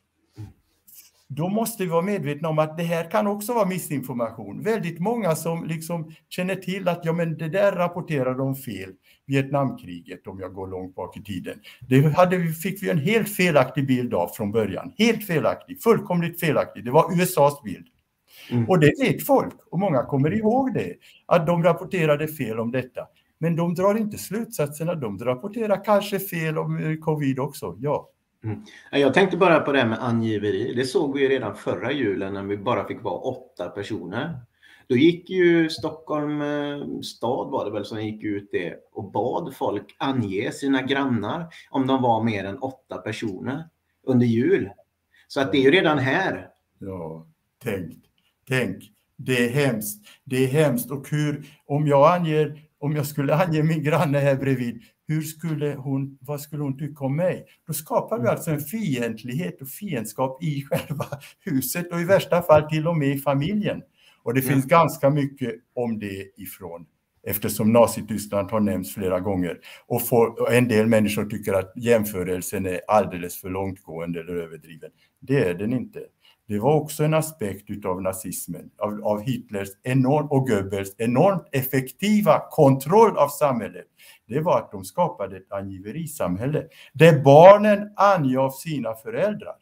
Då måste vi vara medvetna om att det här kan också vara missinformation. Väldigt många som liksom känner till att ja, men det där rapporterar de fel. Vietnamkriget, om jag går långt bak i tiden. Det hade, fick vi en helt felaktig bild av från början. Helt felaktig, fullkomligt felaktig. Det var U S A:s bild. Mm. Och det vet folk, och många kommer ihåg det. Att de rapporterade fel om detta. Men de drar inte slutsatserna. De rapporterar kanske fel om covid också, ja. Mm. Jag tänkte bara på det här med angiveri. Det såg vi redan förra julen när vi bara fick vara åtta personer. Då gick ju Stockholm stad var det väl som gick ut det och bad folk ange sina grannar om de var mer än åtta personer under jul. Så att det är ju redan här. Ja, tänk, tänk. Det är hemskt. Det är hemskt. Och hur, om jag anger, om jag skulle ange min granne här bredvid, hur skulle hon, vad skulle hon tycka om mig? Då skapar vi alltså en fientlighet och fiendskap i själva huset och i värsta fall till och med i familjen. Och det ja. finns ganska mycket om det ifrån, eftersom Nazityskland har nämnts flera gånger. Och, får, och en del människor tycker att jämförelsen är alldeles för långtgående eller överdriven. Det är den inte. Det var också en aspekt av nazismen, av, av Hitlers enorm, och Goebbels enormt effektiva kontroll av samhället. Det var att de skapade ett angiverisamhälle där barnen angav sina föräldrar.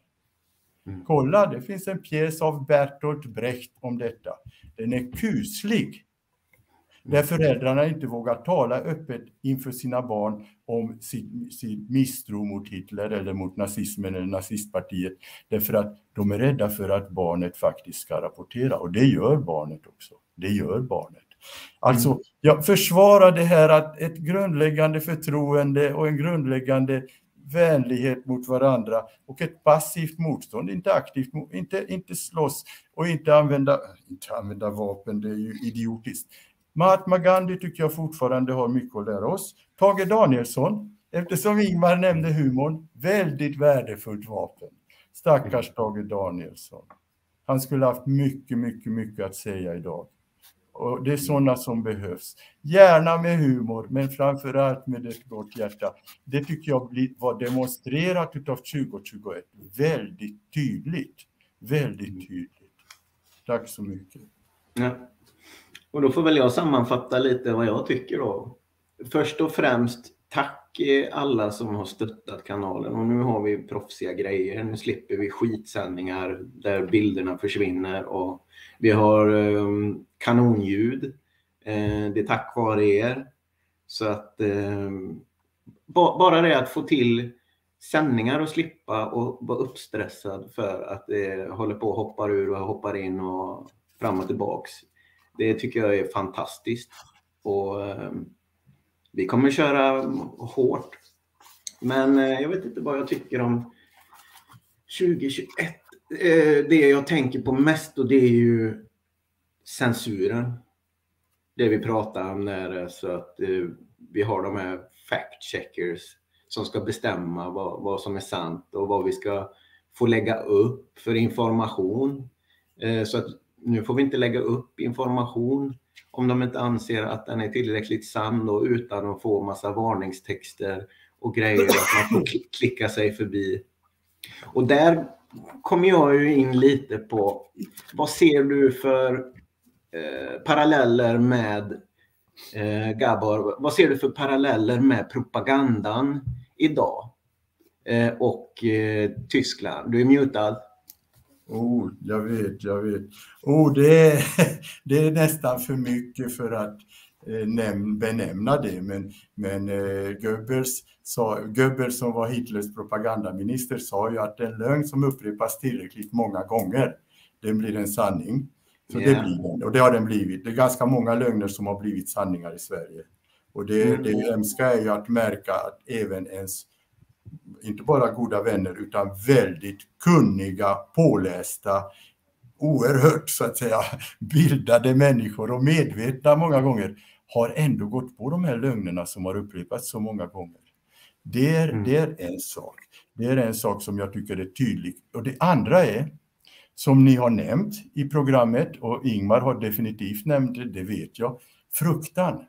Mm. Kolla, det finns en pjäs av Bertolt Brecht om detta. Den är kuslig. Där föräldrarna inte vågar tala öppet inför sina barn om sin, sin misstro mot Hitler eller mot nazismen eller nazistpartiet. Därför att de är rädda för att barnet faktiskt ska rapportera. Och det gör barnet också. Det gör barnet. Alltså, jag försvarar det här att ett grundläggande förtroende och en grundläggande vänlighet mot varandra och ett passivt motstånd, inte aktivt, inte, inte slåss och inte använda, inte använda vapen, det är ju idiotiskt. Mahatma Gandhi tycker jag fortfarande har mycket att lära oss. Tage Danielsson, eftersom Ingmar nämnde humorn, väldigt värdefullt vapen. Stackars Tage Danielsson. Han skulle haft mycket, mycket, mycket att säga idag. Och det är sådana som behövs. Gärna med humor, men framförallt med ett gott hjärta. Det tycker jag var demonstrerat av tjugo tjugoett. Väldigt tydligt. Väldigt tydligt. Tack så mycket. Ja. Och då får väl jag sammanfatta lite vad jag tycker då. Först och främst tack alla som har stöttat kanalen. Och nu har vi proffsiga grejer. Nu slipper vi skitsändningar där bilderna försvinner. Och vi har um, kanonljud. Eh, det är tack vare er. Så att eh, ba- bara det att få till sändningar och slippa och vara uppstressad för att det håller på och hoppar ur och hoppar in och fram och tillbaks. Det tycker jag är fantastiskt. Och eh, vi kommer köra hårt. Men eh, jag vet inte vad jag tycker om tjugo tjugoett. Eh, det jag tänker på mest, och det är ju censuren. Det vi pratar om när så att eh, vi har de här fact checkers som ska bestämma vad, vad som är sant och vad vi ska få lägga upp för information. Eh, så att nu får vi inte lägga upp information om de inte anser att den är tillräckligt sann och utan att få massa varningstexter och grejer att man får klicka sig förbi. Och där kommer jag ju in lite på vad ser du för eh, paralleller med eh, Gabor, vad ser du för paralleller med propagandan idag eh, och eh, Tyskland? Du är mutad. Oh, jag vet, jag vet. Oh, det är, det är nästan för mycket för att eh, näm- benämna det. Men, men eh, Goebbels, sa, Goebbels som var Hitlers propagandaminister sa ju att en lögn som upprepas tillräckligt många gånger, den blir en sanning. Så yeah. det blir den. Och det har den blivit. Det är ganska många lögner som har blivit sanningar i Sverige. Och det, mm. det hemska är ju att märka att även ens inte bara goda vänner utan väldigt kunniga, pålästa, oerhört så att säga bildade människor och medvetna många gånger har ändå gått på de här lögnerna som har upprepats så många gånger. Det är, mm. det är en sak. Det är en sak som jag tycker är tydlig. Och det andra är, som ni har nämnt i programmet och Ingmar har definitivt nämnt det, det vet jag, fruktan.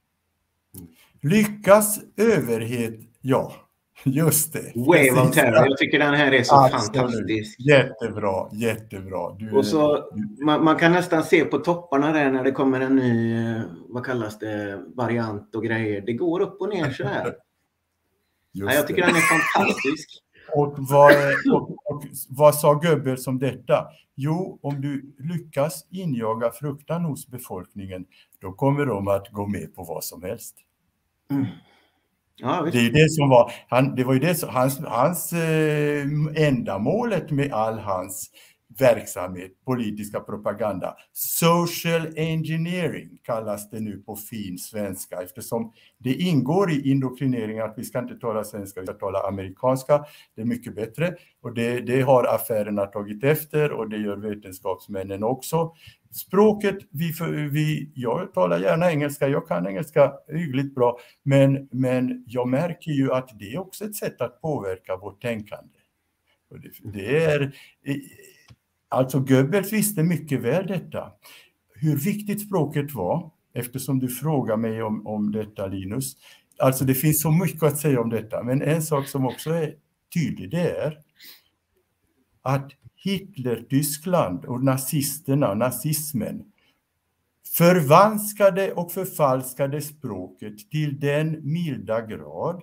Lyckas överhet, ja. Just det. Wave of Terror. Jag tycker den här är så Absolut. fantastisk. Jättebra, jättebra. Du och så, man, man kan nästan se på topparna där när det kommer en ny, vad kallas det, variant och grejer. Det går upp och ner så här. Ja, jag tycker det. den är fantastisk. Och vad, och, och vad sa Goebbels om detta? Jo, om du lyckas injaga fruktan hos befolkningen, då kommer de att gå med på vad som helst. Mm. Ja, det är det som var, han, det var ju det som, hans, hans eh, ändamålet med all hans verksamhet, politiska propaganda. Social engineering kallas det nu på fin svenska, eftersom det ingår i indoktrinering att vi ska inte tala svenska, vi ska tala amerikanska. Det är mycket bättre och det, det har affärerna tagit efter och det gör vetenskapsmännen också. Språket, vi, vi, jag talar gärna engelska, jag kan engelska hyggligt bra, men, men jag märker ju att det är också ett sätt att påverka vårt tänkande. Och det, det är... Alltså Goebbels visste mycket väl detta. Hur viktigt språket var, eftersom du frågar mig om, om detta, Linus. Alltså det finns så mycket att säga om detta, men en sak som också är tydlig, det är att Hitler-Tyskland och nazisterna, nazismen, förvanskade och förfalskade språket till den milda grad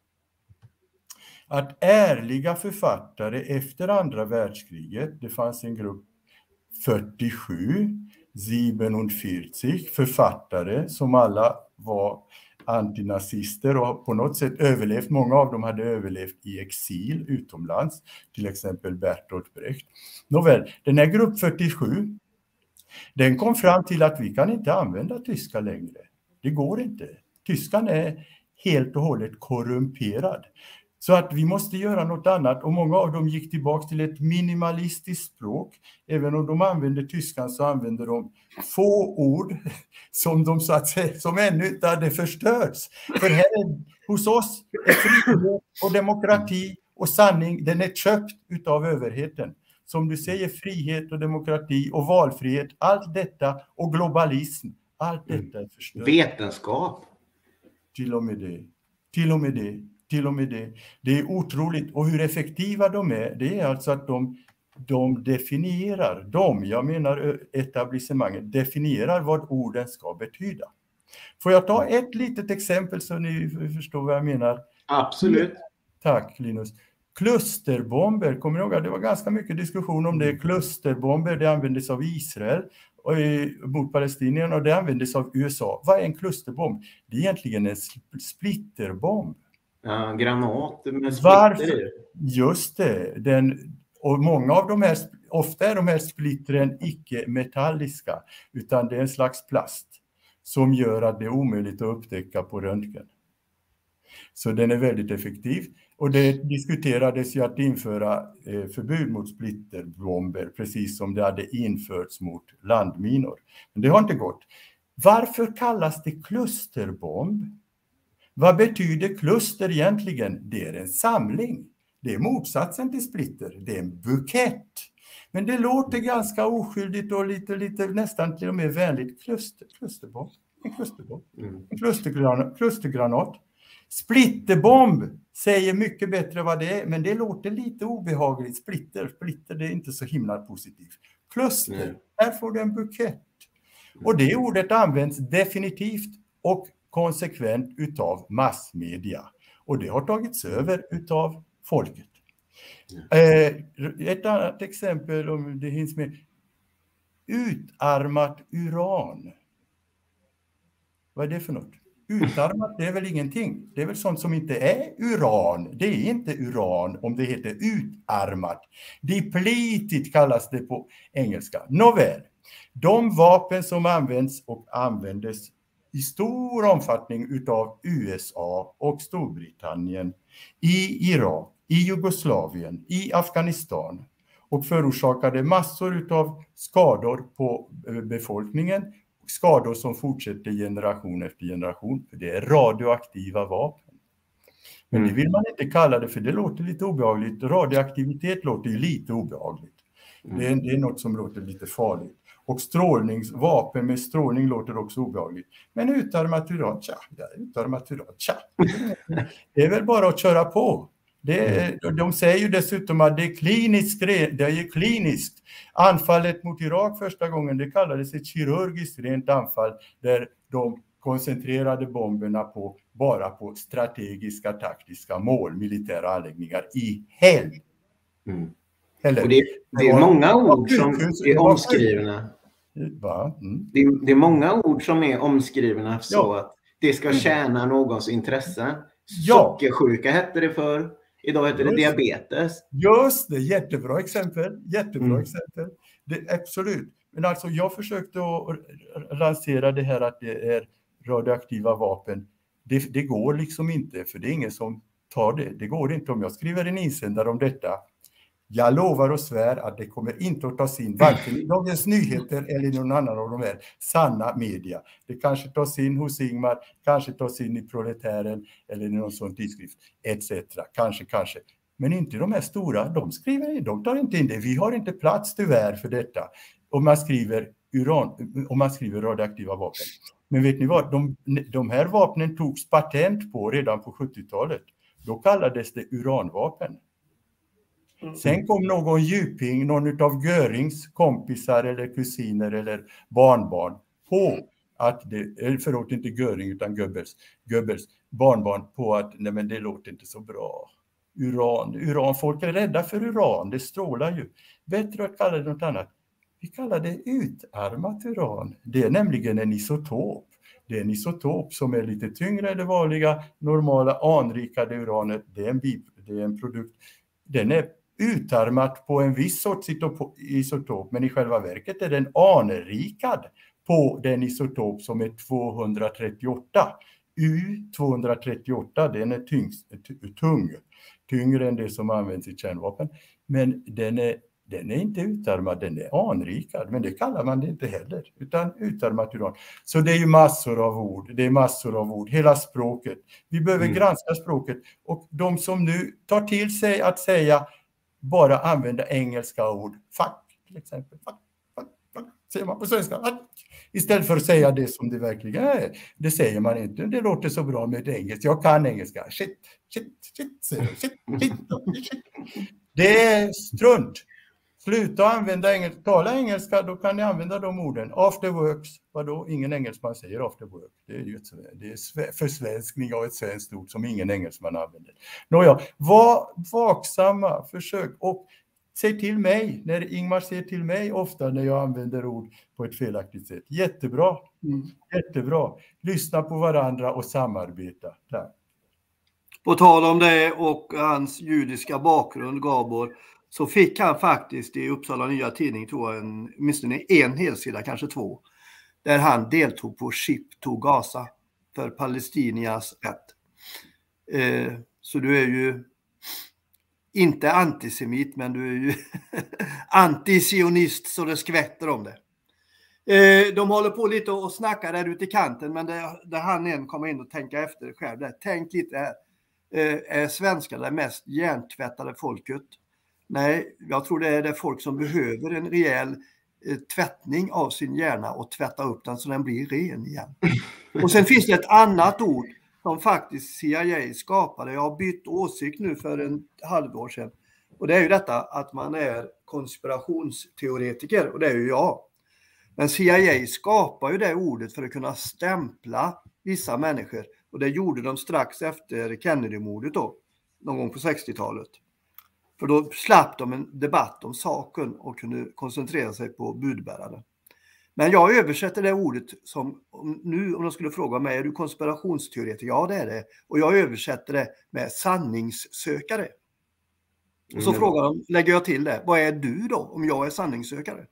att ärliga författare efter andra världskriget, det fanns en grupp fyrtiosju, siebenundvierzig författare som alla var antinazister och på något sätt överlevt. Många av dem hade överlevt i exil utomlands, till exempel Bertolt Brecht. Nåväl, den här grupp fyrtiosju, den kom fram till att vi kan inte använda tyska längre. Det går inte. Tyskan är helt och hållet korrumperad. Så att vi måste göra något annat och många av dem gick tillbaka till ett minimalistiskt språk. Även om de använder tyskan så använder de få ord som de så att säga, som ännu inte hade förstörts. För här är, hos oss är frihet och demokrati och sanning, den är köpt utav överheten. Som du säger, frihet och demokrati och valfrihet, allt detta och globalism, allt detta är förstört. Vetenskap. Till och med det. Till och med det. Till och med det. Det är otroligt. Och hur effektiva de är, det är alltså att de, de definierar, de, jag menar etablissemanget, definierar vad orden ska betyda. Får jag ta ett litet exempel så ni förstår vad jag menar? Absolut. Tack Linus. Klusterbomber, kommer ni ihåg att det var ganska mycket diskussion om det. Klusterbomber, det användes av Israel och, mot palestinierna och det användes av U S A. Vad är en klusterbomb? Det är egentligen en splitterbomb. Ja, granat med splitter. Varför? Just det. Den, och många av de här, ofta är de här splittren icke-metalliska, utan det är en slags plast som gör att det är omöjligt att upptäcka på röntgen. Så den är väldigt effektiv. Och det diskuterades ju att införa eh, förbud mot splitterbomber, precis som det hade införts mot landminor. Men det har inte gått. Varför kallas det klusterbomb? Vad betyder kluster egentligen? Det är en samling. Det är motsatsen till splitter. Det är en bukett. Men det låter ganska oskyldigt och lite, lite nästan till och med vänligt. Kluster, klusterbomb. En klusterbomb. En klustergranat. klustergranat. Splitterbomb säger mycket bättre vad det är, men det låter lite obehagligt. Splitter, splitter, det är inte så himla positivt. Kluster, mm. här får du en bukett. Och det ordet används definitivt och konsekvent utav massmedia. Och det har tagits över utav folket. Mm. Eh, ett annat exempel, om det hinns med. Utarmat uran. Vad är det för något? Utarmat, det är väl ingenting. Det är väl sånt som inte är uran. Det är inte uran om det heter utarmat. Depleted kallas det på engelska. Nåväl, de vapen som används och användes i stor omfattning utav U S A och Storbritannien i Irak, i Jugoslavien, i Afghanistan och förorsakade massor utav skador på befolkningen. Skador som fortsätter generation efter generation. För det är radioaktiva vapen. Men mm. det vill man inte kalla det, för det låter lite obehagligt. Radioaktivitet låter ju lite obehagligt. Mm. Det, är, det är något som låter lite farligt. Och strålningsvapen med strålning låter också obehagligt. Men utarmat uran, tja, ja, utarmat uran, tja. Det är väl bara att köra på. Det, de säger ju dessutom att det är kliniskt, det är kliniskt. Anfallet mot Irak första gången, det kallades ett kirurgiskt rent anfall där de koncentrerade bomberna på, bara på strategiska taktiska mål, militära anläggningar i helg. Mm. Eller, det, det är många ord som är omskrivna. Va? Mm. Det, det är många ord som är omskrivna så ja. att det ska tjäna någons intresse. Ja. Sockersjuka hette det för. Idag heter det Just. diabetes. Just det, jättebra exempel. Jättebra Mm. exempel. Det, absolut. Men alltså jag försökte att lansera det här att det är radioaktiva vapen. Det, det går liksom inte, för det är ingen som tar det. Det går inte om jag skriver en insändare om detta. Jag lovar och svär att det kommer inte att tas in varken i Dagens Nyheter eller i någon annan av de här sanna media. Det kanske tas in hos Ingmar, kanske tas in i Proletären eller i någon sån tidskrift, et cetera. Kanske, kanske. Men inte de här stora, de skriver, de tar inte in det. Vi har inte plats tyvärr för detta. Om man skriver uran, om man skriver radioaktiva vapen. Men vet ni vad, de, de här vapnen togs patent på redan på sjuttiotalet. Då kallades det uranvapen. Sen kom någon djuping, någon av Görings kompisar eller kusiner eller barnbarn på att det, förlåt inte Göring utan Goebbels, Goebbels barnbarn på att nej men det låter inte så bra. Uran, uran, folk är rädda för uran, det strålar ju. Bättre att kalla det något annat. Vi kallar det utarmat uran. Det är nämligen en isotop. Det är en isotop som är lite tyngre än det vanliga, normala, anrikade uranet. Det är en, bip, det är en produkt. Den är utarmat på en viss sorts isotop, men i själva verket är den anrikad på den isotop som är tvåhundratrettioåtta. U tvåhundratrettioåtta, den är tyngst, tung, tyngre än det som används i kärnvapen. Men den är, den är inte utarmad, den är anrikad, men det kallar man det inte heller, utan utarmat uran. Så det är ju massor av ord, det är massor av ord, hela språket. Vi behöver mm. granska språket, och de som nu tar till sig att säga bara använda engelska ord, fuck till exempel, fuck, fuck, fuck, säger man på svenska, fuck. Istället för att säga det som det verkligen är. Det säger man inte, det låter så bra med engelska, jag kan engelska, shit, shit, shit, shit, shit, shit, shit. Det är strunt. Sluta använda engelska, tala engelska, då kan ni använda de orden. After works, vadå? Ingen engelsman säger after work. Det är ju ett, det är försvenskning av ett svenskt ord som ingen engelsman använder. Nåja, var vaksamma, försök, och säg till mig, när Ingmar säger till mig ofta när jag använder ord på ett felaktigt sätt. Jättebra, mm. jättebra. Lyssna på varandra och samarbeta. Tack. På tal om det och hans judiska bakgrund, Gabor, så fick han faktiskt i Uppsala Nya Tidning, tror jag, en, åtminstone en helsida, kanske två, där han deltog på Ship to Gaza för palestinias rätt. Eh, så du är ju inte antisemit, men du är ju antisionist så det skvätter om det. Eh, de håller på lite och snackar där ute i kanten, men det, där han igen kommer in och tänka efter själv. Där. Tänk lite här. Eh, är svenskar det mest hjärntvättade folket? Nej, jag tror det är det folk som behöver en rejäl eh, tvättning av sin hjärna och tvätta upp den så den blir ren igen. Och sen finns det ett annat ord som faktiskt C I A skapade. Jag har bytt åsikt nu för en halvår sedan. Och det är ju detta att man är konspirationsteoretiker, och det är ju jag. Men C I A skapar ju det ordet för att kunna stämpla vissa människor. Och det gjorde de strax efter Kennedy-mordet då, någon gång på sextiotalet. För då slapp de en debatt om saken och kunde koncentrera sig på budbäraren. Men jag översätter det ordet som, om, nu om de skulle fråga mig, är du konspirationsteoretiker? Ja, det är det. Och jag översätter det med sanningssökare. Och så mm. frågar de, lägger jag till det, vad är du då om jag är sanningssökare?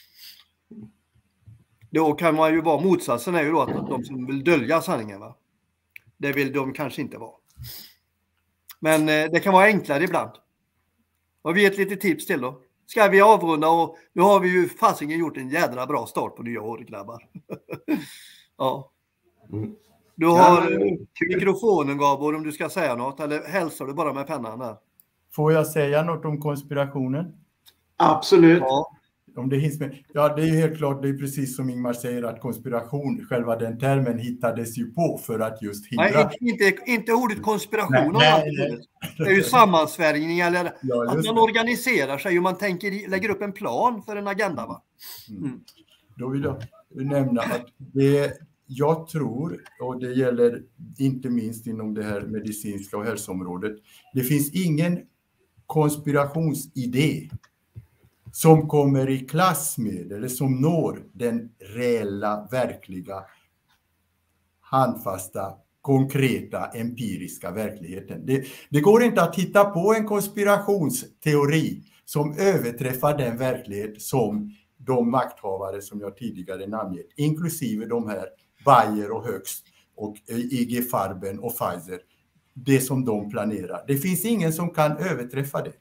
Då kan man ju vara, motsatsen är ju då att de som vill dölja sanningen, va? Det vill de kanske inte vara. Men eh, det kan vara enklare ibland. Och vi ett litet tips till då. Ska vi avrunda, och nu har vi ju fasiken gjort en jädra bra start på nya året, grabbar. Ja. Du har ja, mikrofonen, Gabor, om du ska säga något, eller hälsar du bara med pennan där? Får jag säga något om konspirationen? Absolut. Ja. Om det hinns med. Ja, det är ju helt klart, det är precis som Ingmar säger, att konspiration, själva den termen hittades ju på för att just hindra... Nej, inte, inte ordet konspiration. Nej, nej, nej. Det är ju sammansvärjning, eller ja, att man organiserar sig och man tänker, lägger upp en plan för en agenda, va? Mm. Mm. Då vill jag nämna att det, jag tror, och det gäller inte minst inom det här medicinska och hälsoområdet, det finns ingen konspirationsidé som kommer i klass med eller som når den reella, verkliga, handfasta konkreta empiriska verkligheten. Det, det går inte att hitta på en konspirationsteori som överträffar den verklighet som de makthavare som jag tidigare namngett, inklusive de här Bayer och Höxt och I G Farben och Pfizer, det som de planerar. Det finns ingen som kan överträffa det.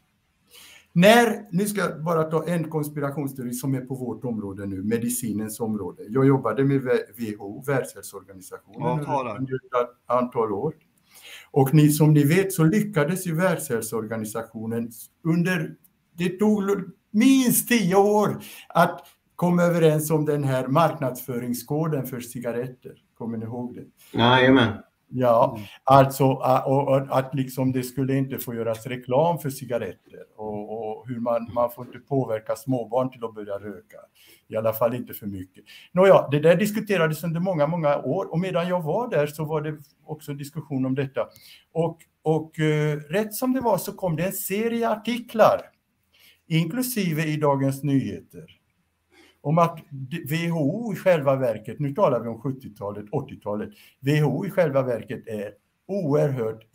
När, nu ska jag bara ta en konspirationsteori som är på vårt område nu, medicinens område. Jag jobbade med W H O, Världshälsoorganisationen, ja, under ett antal år. Och ni, som ni vet så lyckades ju Världshälsoorganisationen under, det tog minst tio år att komma överens om den här marknadsföringskoden för cigaretter. Kommer ni ihåg det? Jajamän. Ja, alltså och, och, att liksom det skulle inte få göras reklam för cigaretter och, och hur man, man får inte påverka småbarn till att börja röka. I alla fall inte för mycket. Nåja, det där diskuterades under många, många år och medan jag var där så var det också diskussion om detta. Och, och uh, rätt som det var så kom det en serie artiklar, inklusive i Dagens Nyheter, om att W H O i själva verket, nu talar vi om sjuttiotalet, åttiotalet, W H O i själva verket är oerhört,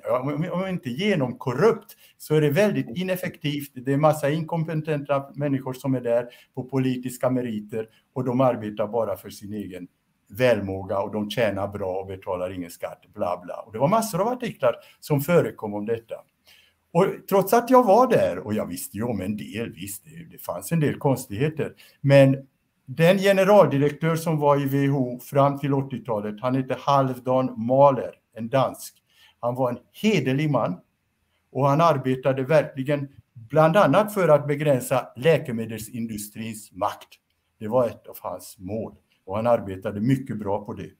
om inte genomkorrupt, så är det väldigt ineffektivt. Det är massa inkompetenta människor som är där på politiska meriter och de arbetar bara för sin egen välmåga och de tjänar bra och betalar ingen skatt, bla bla. Och det var massor av artiklar som förekom om detta. Och trots att jag var där, och jag visste ju om en del, visst, det, det fanns en del konstigheter, men den generaldirektör som var i W H O fram till åttiotalet, han hette Halvdan Mahler, en dansk. Han var en hederlig man och han arbetade verkligen bland annat för att begränsa läkemedelsindustrins makt. Det var ett av hans mål och han arbetade mycket bra på det.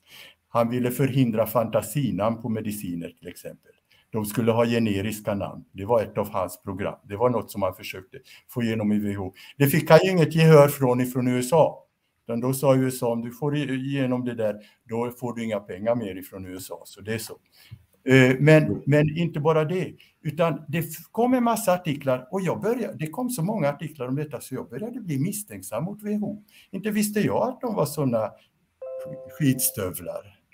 Han ville förhindra fantasinamn på mediciner till exempel. De skulle ha generiska namn. Det var ett av hans program. Det var något som han försökte få igenom i W H O. Det fick han ju inget gehör från ifrån U S A. Men då sa U S A, om du får igenom det där, då får du inga pengar mer ifrån U S A. Så det är så. Men, men inte bara det. Utan det kom en massa artiklar och jag började, det kom så många artiklar om detta så jag började bli misstänksam mot W H O. Inte visste jag att de var sådana skitstövlar.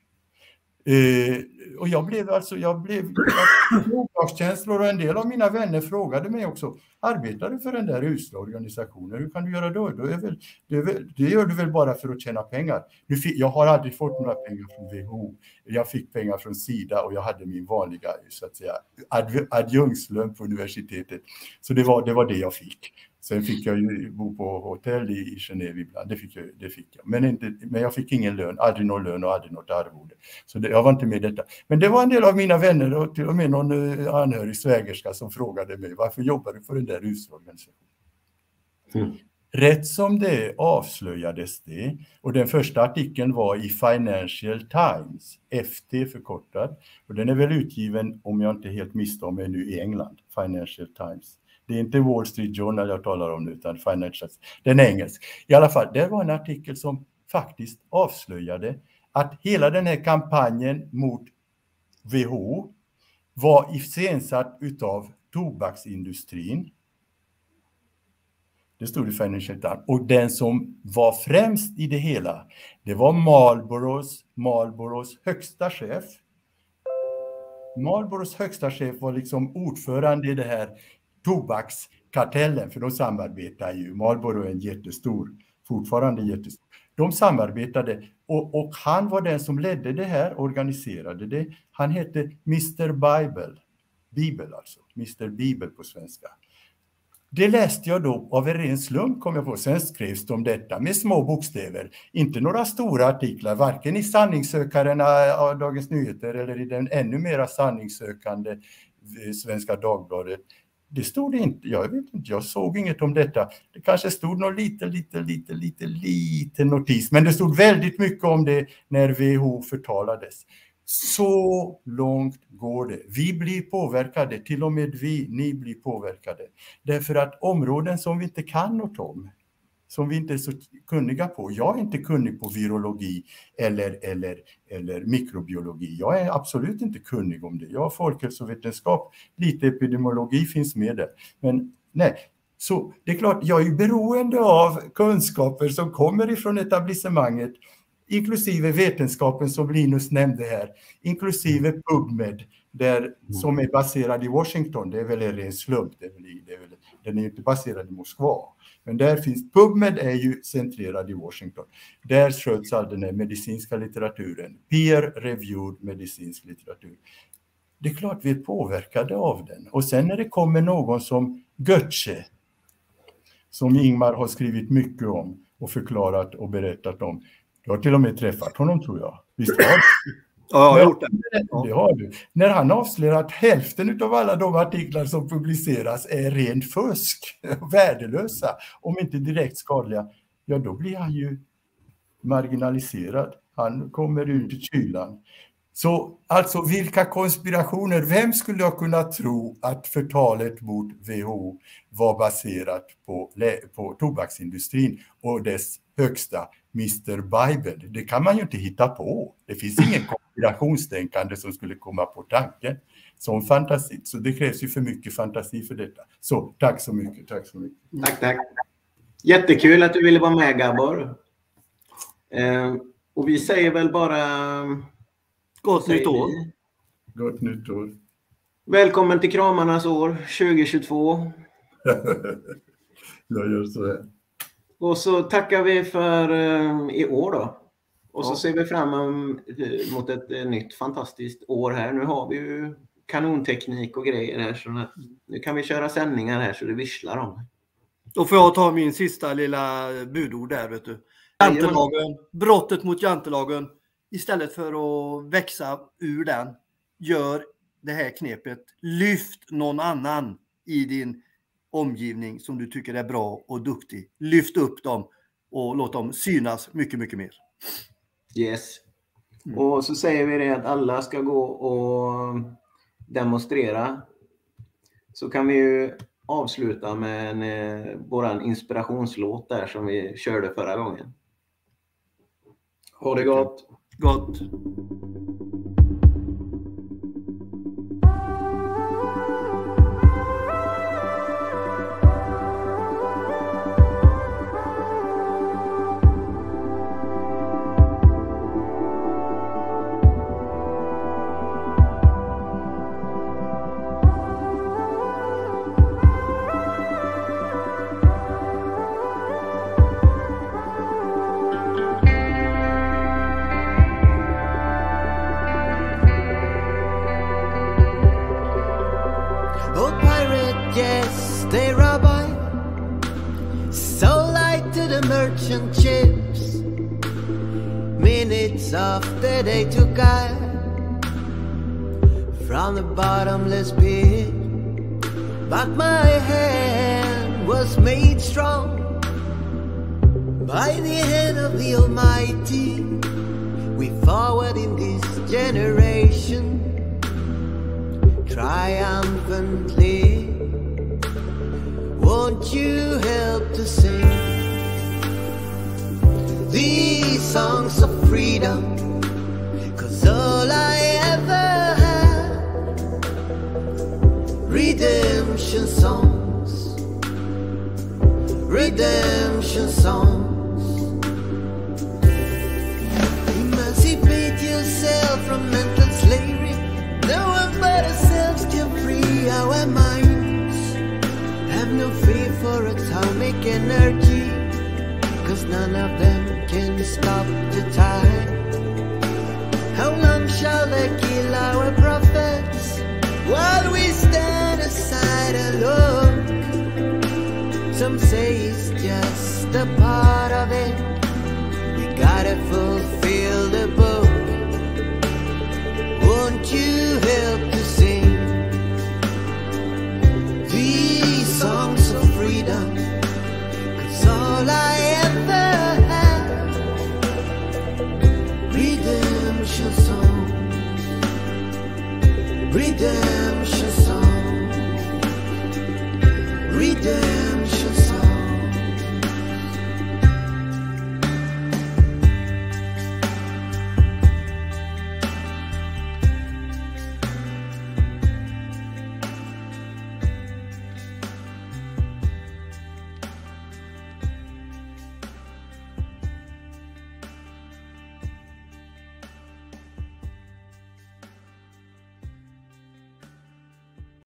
Uh, och jag blev alltså, jag blev känslor och en del av mina vänner frågade mig också, arbetar du för den där usla organisationen? Hur kan du göra då? då är väl, det, är väl, det gör du väl bara för att tjäna pengar? Nu fick, jag har aldrig fått några pengar från W H O. Jag fick pengar från SIDA och jag hade min vanliga så att säga, ad, adjungslön på universitetet. Så det var, det var det jag fick. Sen fick jag ju bo på hotell i, i Genève ibland, det fick jag. Det fick jag. Men, inte, men jag fick ingen lön, aldrig någon lön och aldrig något arvode. Så det, jag var inte med detta. Men det var en del av mina vänner och till och med någon anhörig svägerska som frågade mig, varför jobbar du för den där husorganisationen? Mm. Rätt som det avslöjades det, och den första artikeln var i Financial Times, F T förkortad, och den är väl utgiven, om jag inte helt misstar mig nu, i England, Financial Times. Det är inte Wall Street Journal jag talar om nu, utan Financial. Den är engelsk. I alla fall, det var en artikel som faktiskt avslöjade att hela den här kampanjen mot W H O var iscensatt utav tobaksindustrin. Det stod i Financial Times. Och den som var främst i det hela, det var Marlboros, Marlboros högsta chef. Marlboros högsta chef var liksom ordförande i det här tobakskartellen, för de samarbetar ju. Marlboro är en jättestor, fortfarande jättestor. De samarbetade och, och han var den som ledde det här, organiserade det. Han hette mister Bible. Bibel alltså, mister Bibel på svenska. Det läste jag då av en ren slump, kom jag på. Sen skrevs det om detta med små bokstäver. Inte några stora artiklar, varken i sanningssökarna av Dagens Nyheter eller i den ännu mera sanningssökande Svenska Dagbladet. Det stod inte, jag vet inte, jag såg inget om detta. Det kanske stod någon lite, lite, lite, lite, lite notis. Men det stod väldigt mycket om det när W H O förtalades. Så långt går det. Vi blir påverkade, till och med vi, ni blir påverkade. Därför att områden som vi inte kan något om, som vi inte är så kunniga på. Jag är inte kunnig på virologi eller, eller, eller mikrobiologi. Jag är absolut inte kunnig om det. Jag har folkhälsovetenskap, lite epidemiologi finns med där. Men nej, så det är klart, jag är beroende av kunskaper som kommer ifrån etablissemanget. inklusive vetenskapen som Linus nämnde här, inklusive PubMed, där, som är baserad i Washington. Det är väl en ren slump, det är väl, det är väl, den är ju inte baserad i Moskva. Men där finns, PubMed är ju centrerad i Washington. Där sköts all den här medicinska litteraturen, peer-reviewed medicinsk litteratur. Det är klart vi är påverkade av den. Och sen när det kommer någon som Götze, som Ingmar har skrivit mycket om och förklarat och berättat om. Du har till och med träffat honom, tror jag. Visst har du? Ja, jag har gjort det. Det har du. När han avslöjar att hälften av alla de artiklar som publiceras är rent fusk, värdelösa, om inte direkt skadliga, ja då blir han ju marginaliserad. Han kommer ut i kylan. Så alltså vilka konspirationer, vem skulle jag kunna tro att förtalet mot W H O var baserat på, på tobaksindustrin och dess högsta mister Bible? Det kan man ju inte hitta på. Det finns ingen konspirationstänkande som skulle komma på tanken som fantasi. Så det krävs ju för mycket fantasi för detta. Så tack så mycket, tack så mycket. Tack, tack. Jättekul att du ville vara med, Gabor. Eh, och vi säger väl bara... Gott nytt år. Gott nytt år. Välkommen till Kramarnas år tjugohundratjugotvå. Jag gör så här. Och så tackar vi för uh, i år då. Och så ja. ser vi fram emot ett uh, nytt fantastiskt år här. Nu har vi ju kanonteknik och grejer här. Så nu kan vi köra sändningar här så det visslar om. Då får jag ta min sista lilla budord där, vet du. Jantelagen, brottet mot jantelagen. Istället för att växa ur den, gör det här knepet. Lyft någon annan i din omgivning som du tycker är bra och duktig. Lyft upp dem och låt dem synas mycket, mycket mer. Yes. Mm. Och så säger vi det att alla ska gå och demonstrera. Så kan vi ju avsluta med en, eh, våran inspirationslåt där som vi körde förra gången. Ha det gott. Gott. Chips, minutes after they took out from the bottomless pit, but my hand was made strong by the hand of the Almighty. We forward in this generation triumphantly. Won't you help to sing these songs of freedom? 'Cause all I ever had, redemption songs, redemption songs. Emancipate yourself from mental slavery. No one but ourselves can free our minds. Have no fear for atomic energy, 'cause none of them can stop the tide. How long shall they kill our prophets while we stand aside and look? Some say it's just a part of it. We gotta fulfill the book. Won't you help to sing these songs of freedom? 'Cause all I ever had, redemption songs, redemption.